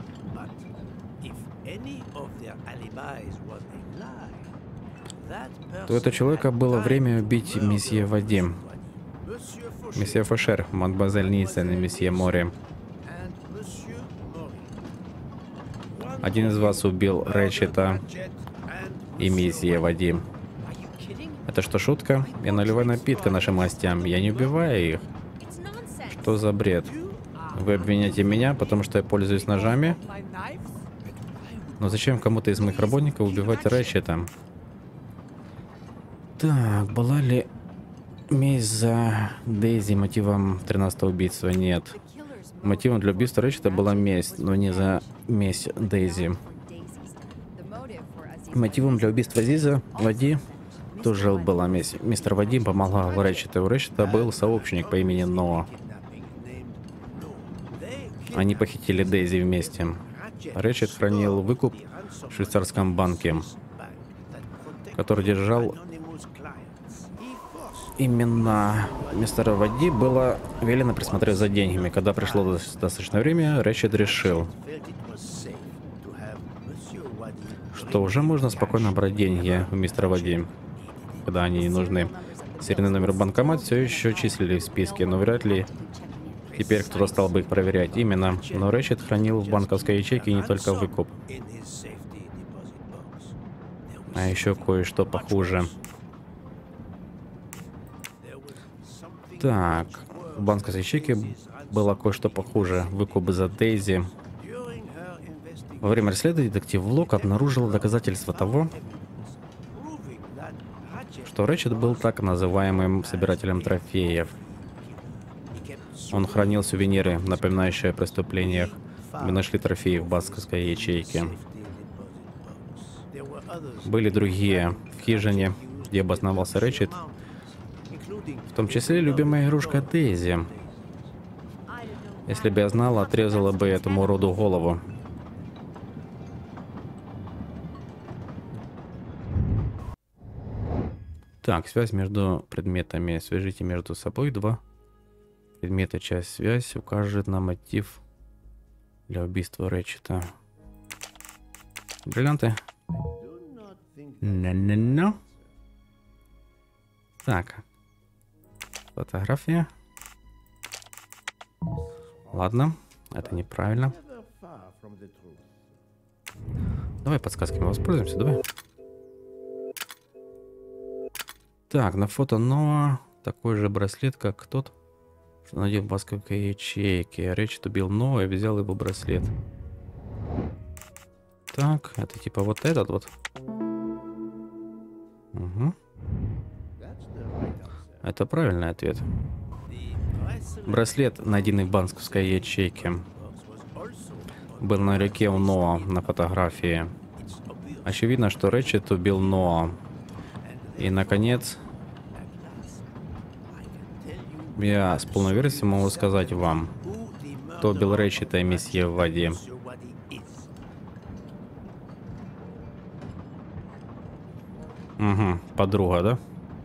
То у этого человека было время убить месье Вади. Месье Фошер, мадемуазель Нильсен и месье Мори. Один из вас убил Рэтчета и месье Вади. Это что, шутка? Я наливаю напитка нашим гостям. Я не убиваю их. Что за бред? Вы обвиняете меня, потому что я пользуюсь ножами? Но зачем кому-то из моих работников убивать Рэтчета? Так, была ли месть за Дейзи мотивом тринадцатого убийства? Нет. Мотивом для убийства Рэтчета была месть, но не за месть Дейзи. Мотивом для убийства Азиза Вади тоже была месть. Мистер Вади помогал Рэтчету. У Рэтчета был сообщник по имени Ноа. Они похитили Дейзи вместе. Рэтчет хранил выкуп в швейцарском банке, который держал... Именно мистеру Вади было велено присмотреть за деньгами. Когда пришло достаточное время, Рэтчет решил, что уже можно спокойно брать деньги у мистера Вади, когда они не нужны. Серийный номер банкомат все еще числили в списке, но вряд ли теперь кто-то стал бы их проверять. Именно. Но Рэтчет хранил в банковской ячейке не только выкуп, а еще кое-что похуже. Так, в банковской ячейке было кое-что похуже. Выкуп за Дейзи. Во время расследования детектив Лок обнаружил доказательства того, что Рэтчет был так называемым собирателем трофеев. Он хранил сувениры, напоминающие о преступлениях. Мы нашли трофеи в банковской ячейке. Были другие в хижине, где обосновался Рэтчет, в том числе любимая игрушка Дейзи. Если бы я знала, отрезала бы этому уроду голову. Так, связь между предметами. Свяжите между собой два предмета. Часть связь укажет на мотив для убийства Рэтчета. Бриллианты. Не-не-не. Так. Фотография. Ладно, это неправильно. Never far from the truth. Давай подсказками воспользуемся, давай. Так, на фото Ноа такой же браслет, как тот, что надел в басковской ячейке. Речет убил Ноа и взял его браслет. Так, это типа вот этот вот. Угу. Это правильный ответ. Браслет, найденный в банковской ячейке, был на руке у Ноа на фотографии. Очевидно, что Рэтчет убил Ноа. И, наконец, я с полной уверенностью могу сказать вам, кто убил Рэтчета и месье в воде. Угу, подруга, да?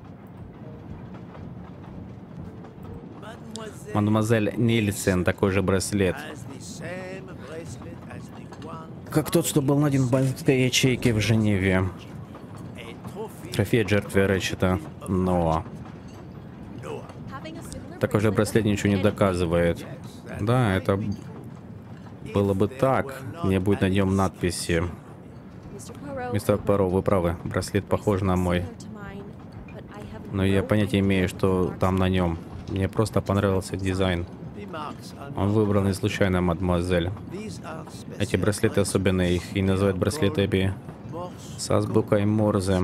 Мадемуазель Нильсен, такой же браслет, как тот, что был найден в банковской ячейке в Женеве. Трофей от жертвы Рэтчета Ноа. Такой же браслет ничего не доказывает. Да, это было бы так, не будет на нем надписи. Мистер Перо, вы правы, браслет похож на мой. Но я понятия имею, что там на нем. Мне просто понравился дизайн. Он выбрал не случайно, мадемуазель. Эти браслеты особенные, их и называют браслетами с азбукой Морзе.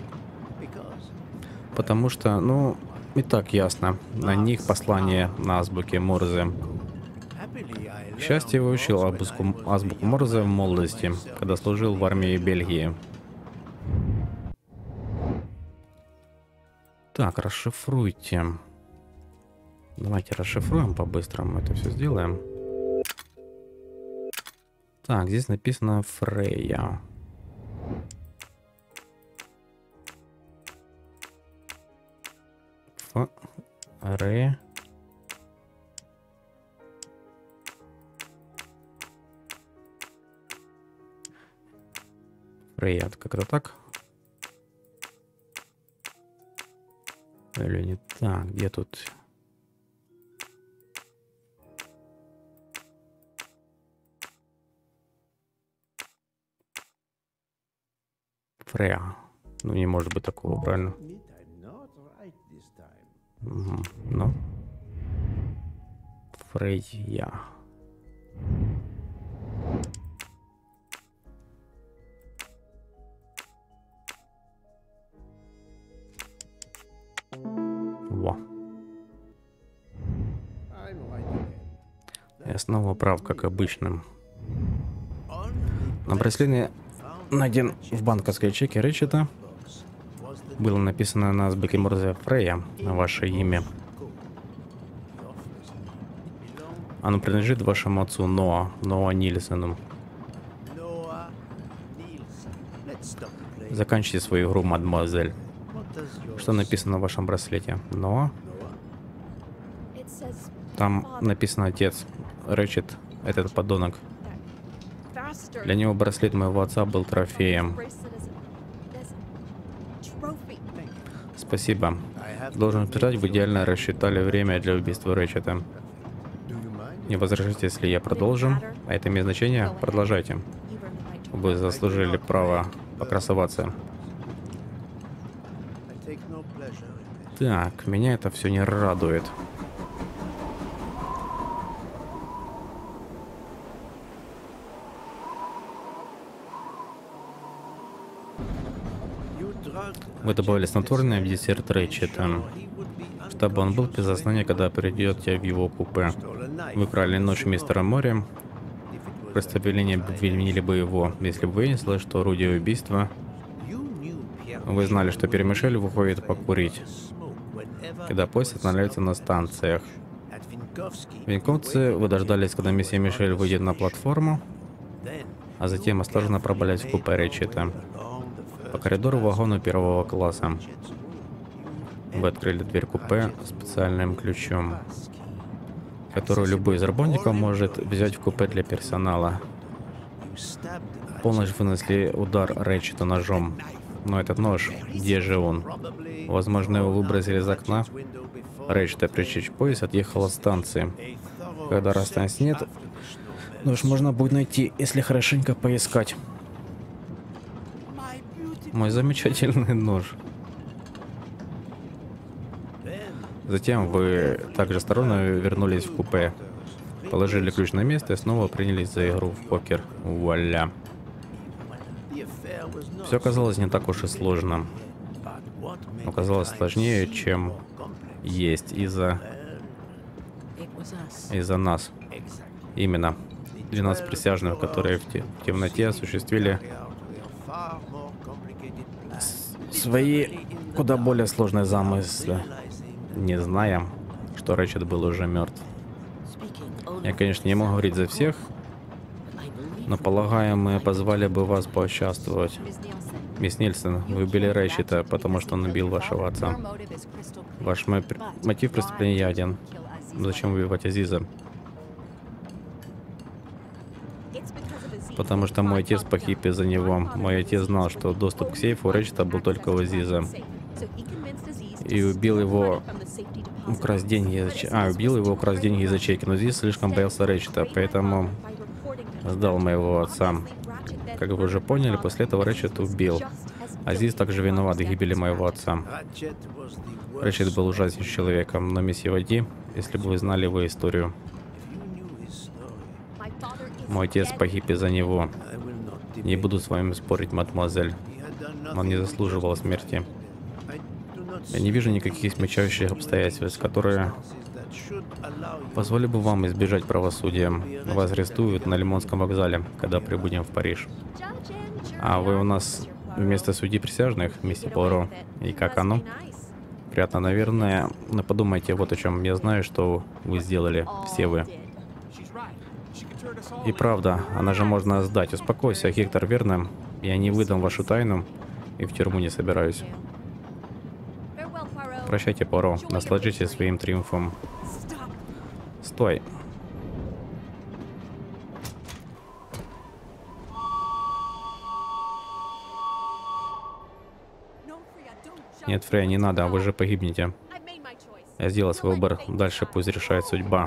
Потому что, ну, и так ясно, на них послание на азбуке Морзе. К счастью, я выучил азбуку, азбуку Морзе в молодости, когда служил в армии Бельгии. Так, расшифруйте. Давайте расшифруем по-быстрому, это все сделаем. Так, здесь написано Фрейя. Ф, Ре. Фрейя, как-то так? Или не так? Где тут? Фрея. Ну, не может быть такого, правильно? Угу. Ну. Фрейя. Во. Я снова прав, как обычно. На браслете, найден в банковской ячейке Рэтчета, было написано на азбуке Морзе Фрейя, ваше имя. Оно принадлежит вашему отцу Ноа, Ноа Нильсену. Заканчивайте свою игру, мадемуазель. Что написано в вашем браслете? Ноа? Там написано отец. Рэтчет, этот подонок. Для него браслет моего отца был трофеем. Спасибо. Должен утверждать, вы идеально рассчитали время для убийства Рэтчета. Не возражайте, если я продолжу. А это имеет значение? Продолжайте. Вы заслужили право покрасоваться. Так, меня это все не радует. Вы добавили снотворное в десерт Рэтчета, чтобы он был без сознания, когда придете в его купе. Вы крали ночь мистера Мори. Представление обвинили бы его, если бы выяснилось, что орудие убийства. Вы знали, что Пьер Мишель выходит покурить, когда поезд останавливается на станциях. В Винковце вы дождались, когда месье Мишель выйдет на платформу, а затем осторожно пробрались в купе Рэтчета по коридору вагона первого класса. Вы открыли дверь купе специальным ключом, который любой из работников может взять в купе для персонала. В полночь вынесли удар Рэтчета ножом. Но этот нож, где же он? Возможно, его выбросили из окна. Рэтчета, прежде чем поезд отъехал от станции. когда расстанется нет, нож можно будет найти, если хорошенько поискать. Мой замечательный нож. Затем вы также осторожно вернулись в купе, положили ключ на место и снова принялись за игру в покер. Вуаля. Все казалось не так уж и сложно. Но казалось сложнее, чем есть из-за из-за нас. Именно. двенадцать присяжных, которые в, те, в темноте осуществили свои куда более сложные замыслы, не зная, что Рэчет был уже мертв. Я, конечно, не могу говорить за всех, но, полагаю, мы позвали бы вас поучаствовать. Мисс Нильсон, вы убили Рэчета, потому что он убил вашего отца. Ваш мотив преступления один. Зачем убивать Азиза? Потому что мой отец погиб из-за него. Мой отец знал, что доступ к сейфу Рэчета был только у Азиза. И убил его украсть деньги из ячейки. А, убил его украсть деньги из ячейки. Но Азиз слишком боялся Рэчета, поэтому сдал моего отца. Как вы уже поняли, после этого Рэчет убил. Азиз также виноват в гибели моего отца. Рэчет был ужасным человеком, но месье Вади, если бы вы знали его историю. Мой отец погиб из-за него. Не буду с вами спорить, мадемуазель. Он не заслуживал смерти. Я не вижу никаких смягчающих обстоятельств, которые позволили бы вам избежать правосудия. Вас арестуют на Лимонском вокзале, когда прибудем в Париж. А вы у нас вместо судьи присяжных, мистер Пуаро. И как оно? Приятно, наверное. Но подумайте вот о чем. Я знаю, что вы сделали, все вы. И правда, она же можно сдать. Успокойся, Гектор, верно? Я не выдам вашу тайну и в тюрьму не собираюсь. Прощайте, Пуаро. Насладитесь своим триумфом. Стой. Нет, Фрея, не надо, вы же погибнете. Я сделал свой выбор. Дальше пусть решает судьба.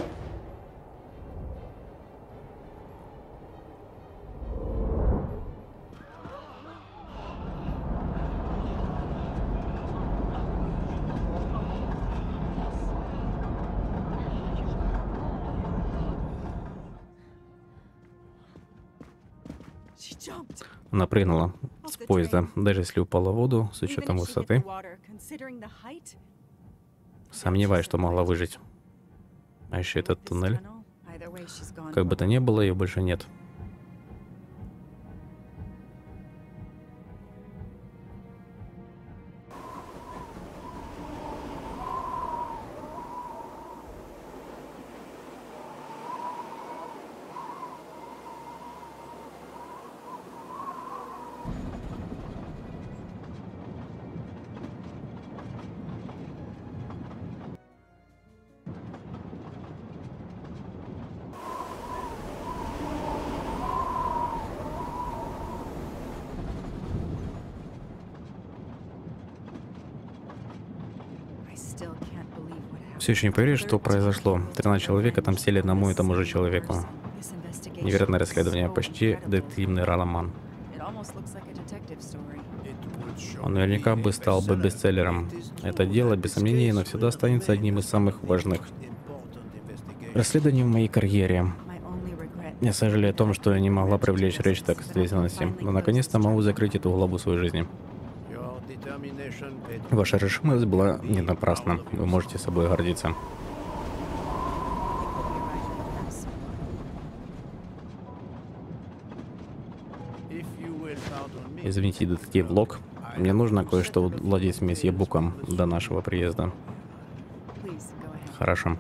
Она прыгнула с поезда, даже если упала в воду, с учетом высоты. Сомневаюсь, что могла выжить. А еще этот туннель. Как бы то ни было, ее больше нет. Все еще не поверишь, что произошло. тринадцать человек отомстили одному и тому же человеку. Невероятное расследование, почти детективный роман. Он наверняка бы стал бы бестселлером. Это дело, без сомнения, навсегда останется одним из самых важных расследований в моей карьере. Я сожалею о том, что я не могла привлечь Рэчета к ответственности, но наконец-то могу закрыть эту главу своей жизни. Ваша решимость была не напрасна. Вы можете собой гордиться. Извините, детектив Лок. Мне нужно кое-что уладить с месье Буком до нашего приезда. Хорошо.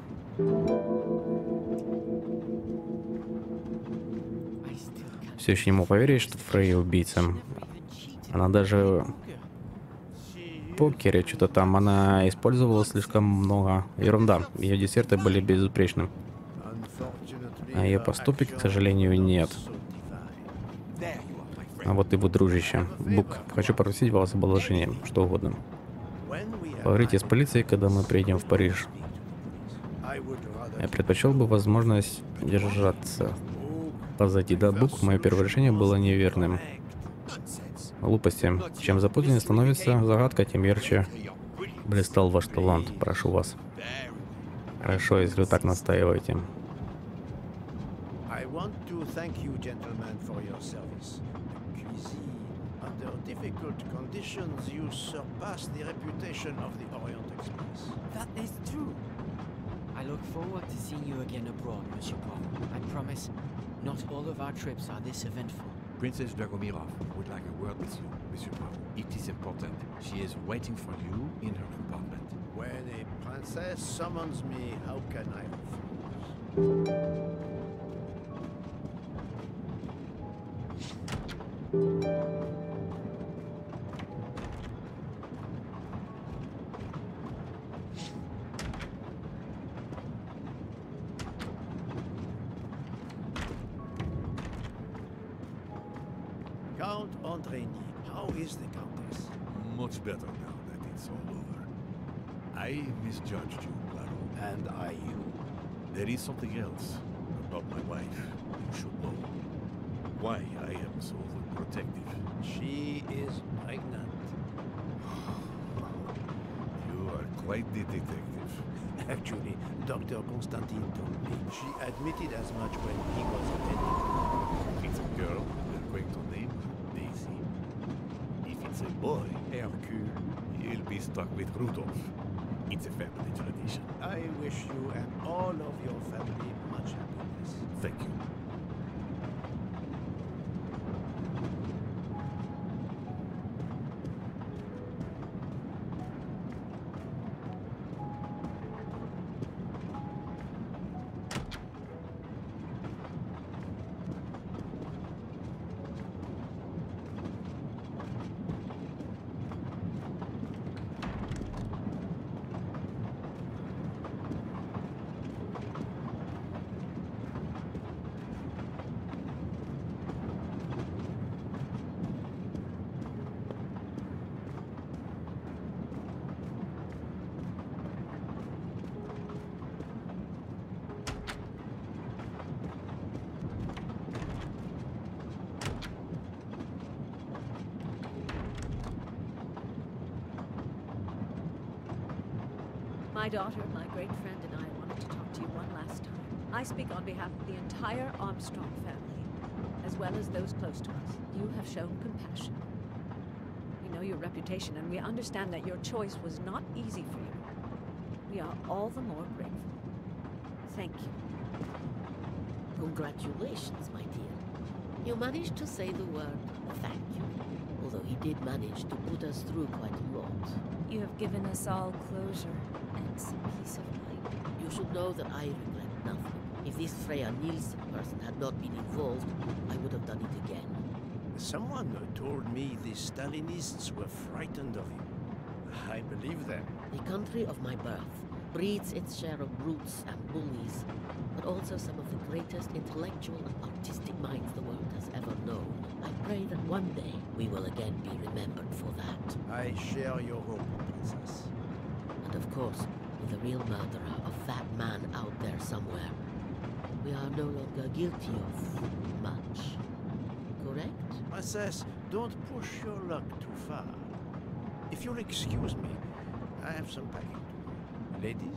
Все еще не могу поверить, что Фрей убийца. Она даже в покере что-то там, она использовала слишком много. Ерунда. Ее десерты были безупречны. А ее поступок, к сожалению, нет. А вот и вы, дружище. Бук, хочу попросить вас об одолжении, что угодно. Поговорите с полицией, когда мы приедем в Париж. Я предпочел бы возможность держаться позади. Да, Бук, мое первое решение было неверным. Глупости. Чем запутаннее становится загадка, тем ярче блистал ваш талант. Прошу вас. Хорошо, если вы так настаиваете. I want to thank you, gentlemen, for your service. The cuisine. Under difficult conditions, you surpass the reputation of the Orient Express. That is true. I look forward to seeing you again abroad, Monsieur Poirot. I promise, not all of our trips are this eventful. Princess Dragomirov would like a word with you, Monsieur Poirot. It is important. She is waiting for you in her compartment. When a princess summons me, how can I refuse? Count Andreny, how is the Countess? Much better now that it's all over. I misjudged you, Poirot. And I you. There is something else about my wife you should know. Why I am so overprotective. She is pregnant. You are quite the detective. Actually, Doctor Constantine told me. She admitted as much when he was attending. If it's a girl, we're going to name her Daisy. If it's a boy, Hercule. he'll be stuck with Rudolph. It's a family tradition. I wish you and all of your family much happiness. Thank you. My daughter, my great friend, and I wanted to talk to you one last time. I speak on behalf of the entire Armstrong family, as well as those close to us. You have shown compassion. We know your reputation, and we understand that your choice was not easy for you. We are all the more grateful. Thank you. Congratulations, my dear. You managed to say the word thank you, although he did manage to put us through quite a lot. You have given us all closure and some peace of mind. You should know that I regret nothing. If this Freya Nielsen person had not been involved, I would have done it again. Someone told me the Stalinists were frightened of you. I believe them. The country of my birth breeds its share of brutes and bullies, but also some of the greatest intellectual and artistic minds the world has ever known. I pray that one day we will again be remembered for that. I share your hope, Princess. And of course, with the real murderer of that man out there somewhere, we are no longer guilty of much. Correct? Princess, don't push your luck too far. If you'll excuse me, I have some packing to do. Ladies?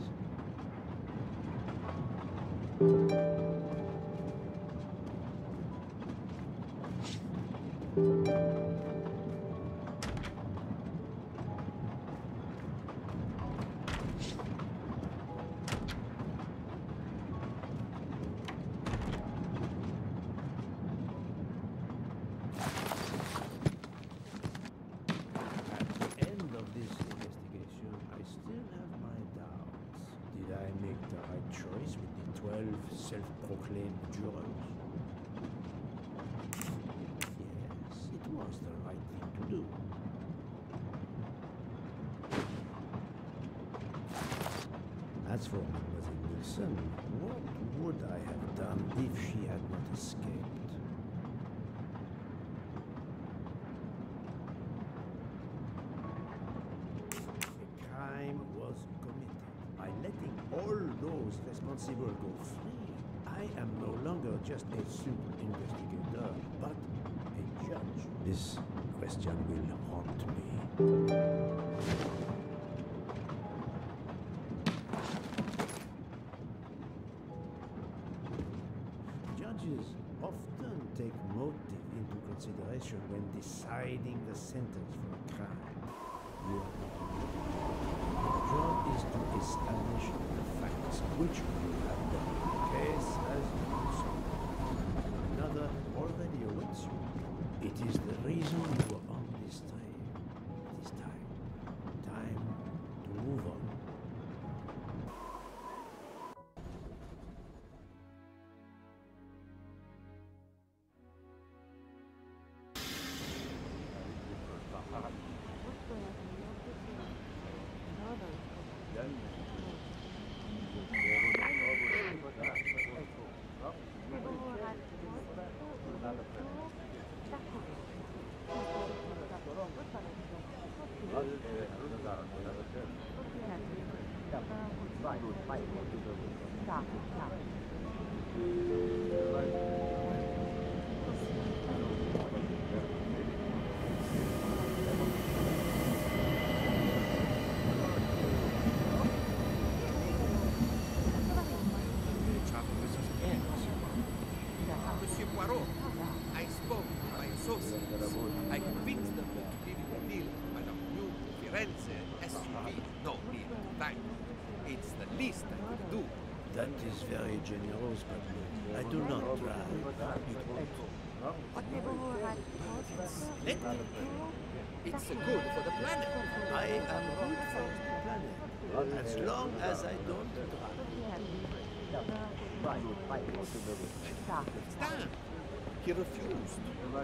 Self-proclaimed jurors. Yes, it was the right thing to do. As for Mademoiselle Nielsen, what would I have done if she had not escaped? A crime was committed by letting all those those responsible go free, I am no longer just a simple investigator, but a judge. This question will haunt me. Judges often take motive into consideration when deciding the sentence for a crime. You are not your job is to establish the facts which you have done. The case has been solved. Another already awaits you. It is the reason you are on this train. It is time. Time to move on. Monsieur Poirot, I spoke to my associates. I convinced them to give you a deal on a new Firenze S U V. No need to thank. It's the least I could do. That is very generous, but I do not drive. Splendid. It's good for the planet. I am good for the planet, as long as I don't drive. Stand. He refused.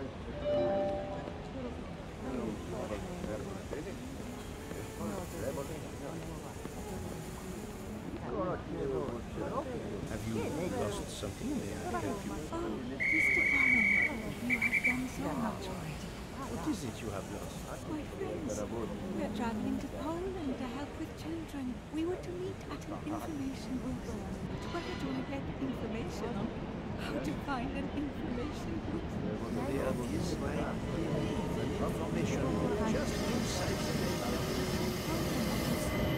Have you lost something? May I help you? Oh, Mister Poirot, you have done so much already. What is it you have lost? My friends, we are traveling to Poland to help with children. We were to meet at an information booth. But where do I get information on how to find an information booth? There is, I believe, an information just inside the building.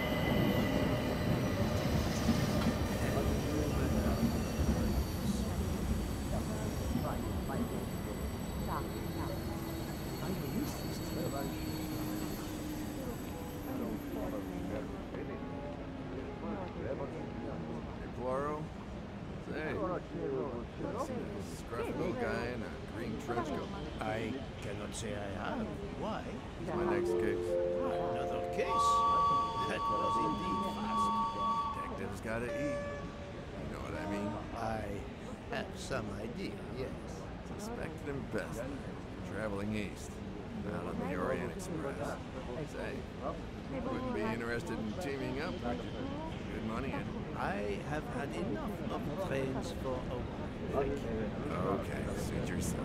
Poirot? Say, scruffy little guy in a green trench coat. I cannot say I have. Why? He's my next case. Another case? That was indeed fast. Detectives gotta eat. You know what I mean? I have some idea, yes. Suspected him best. Traveling east. Out on the Orient Express. Say, wouldn't be interested in teaming up, would you? Good money and... I have had enough of trains for a while. Okay, suit yourself.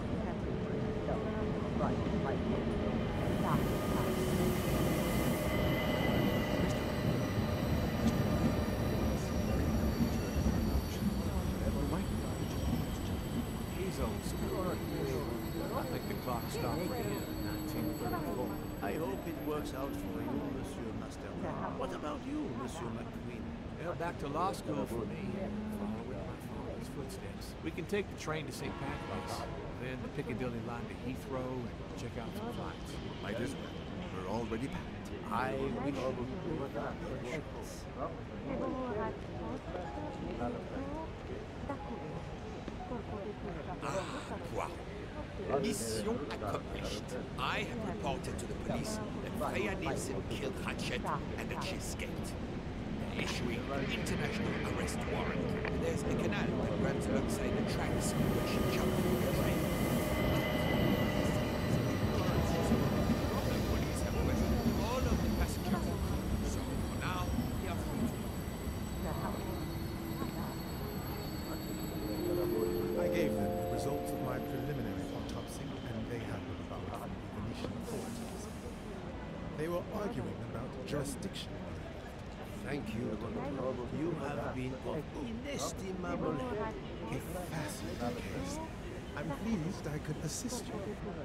He's old school. I think the clock stopped for him in nineteen thirty-four. I hope it works out for you, Monsieur Masterman. What about you, Monsieur McQueen? Well, back to law school for me. Follow in my father's footsteps. We can take the train to Saint Pancras, then the Piccadilly line to Heathrow, and check out some flights. Might as well. We're already packed. I wish you were that Ah, wow. Mission accomplished. I have reported to the police that Freya Nielsen killed Hatchet and that she escaped. They're issuing an international arrest warrant. There's a canal that runs alongside the tracks where she jumped from the train. The police have arrested all of the passengers. So for now, they are free. I gave them the results of my preliminary autopsy, and they had them about from the Venetian authorities. They were arguing about jurisdiction. Thank you to You have been of inestimable help. A fascinating case. I'm pleased I could assist you.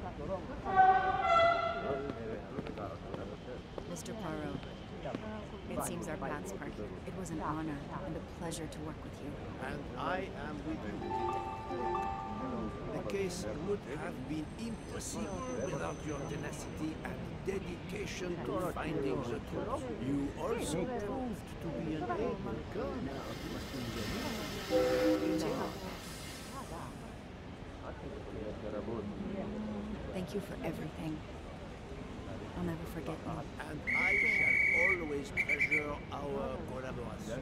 Mister Poirot, it seems our paths parted. It was an honor and a pleasure to work with you. And I am with you. The case would have been impossible without your tenacity and dedication to finding the truth. You also proved to be an able gunner. Thank you for everything. I'll never forget you. And I shall always treasure our collaboration.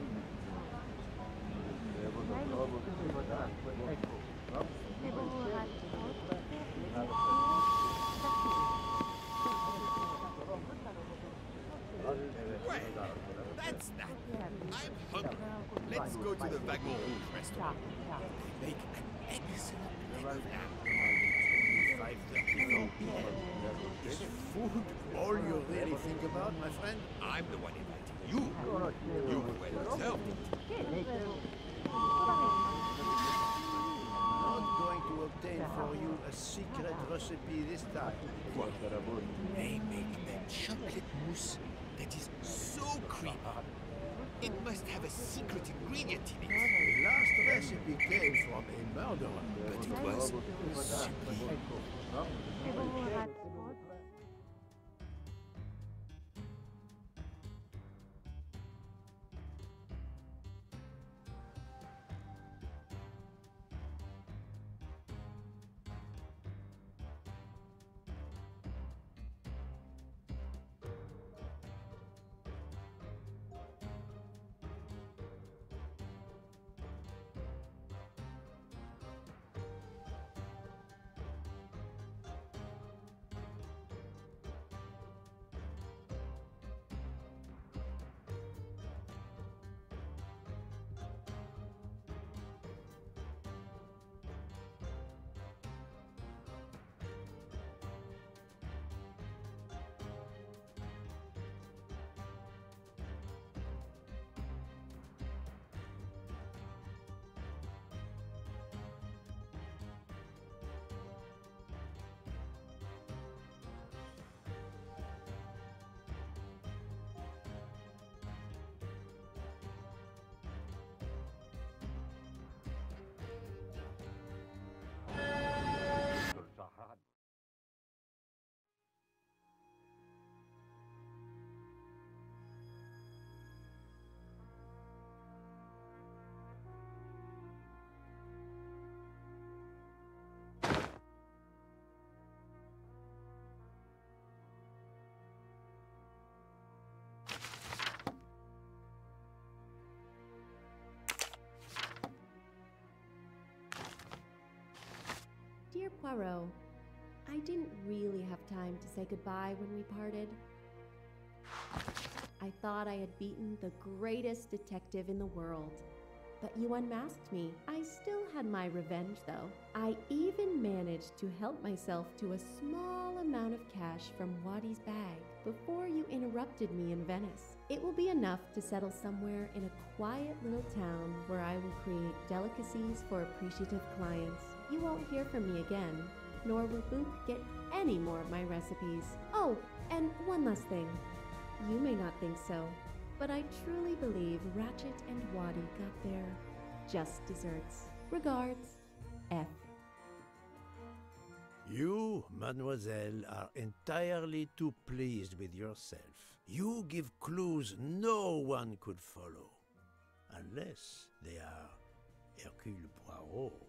Well, that's that. I'm hungry. Let's go to the Wagon Rouge restaurant. They make an excellent leg of lamb. five thirty-four p m Is food all you really think about, my friend? I'm the one inviting you. You well deserved it. Not going to obtain for you a secret recipe this time. What? They make a chocolate mousse that is so creamy. It must have a secret ingredient in it. The last recipe came from a murderer. But it was sublime. Dear Poirot, I didn't really have time to say goodbye when we parted. I thought I had beaten the greatest detective in the world, but you unmasked me. I still had my revenge, though. I even managed to help myself to a small amount of cash from Waddy's bag before you interrupted me in Venice. It will be enough to settle somewhere in a quiet little town where I will create delicacies for appreciative clients. You won't hear from me again, nor will Book get any more of my recipes. Oh, and one last thing. You may not think so, but I truly believe Ratchet and Waddy got their just desserts. Regards, F. You, mademoiselle, are entirely too pleased with yourself. You give clues no one could follow, unless they are Hercule Poirot.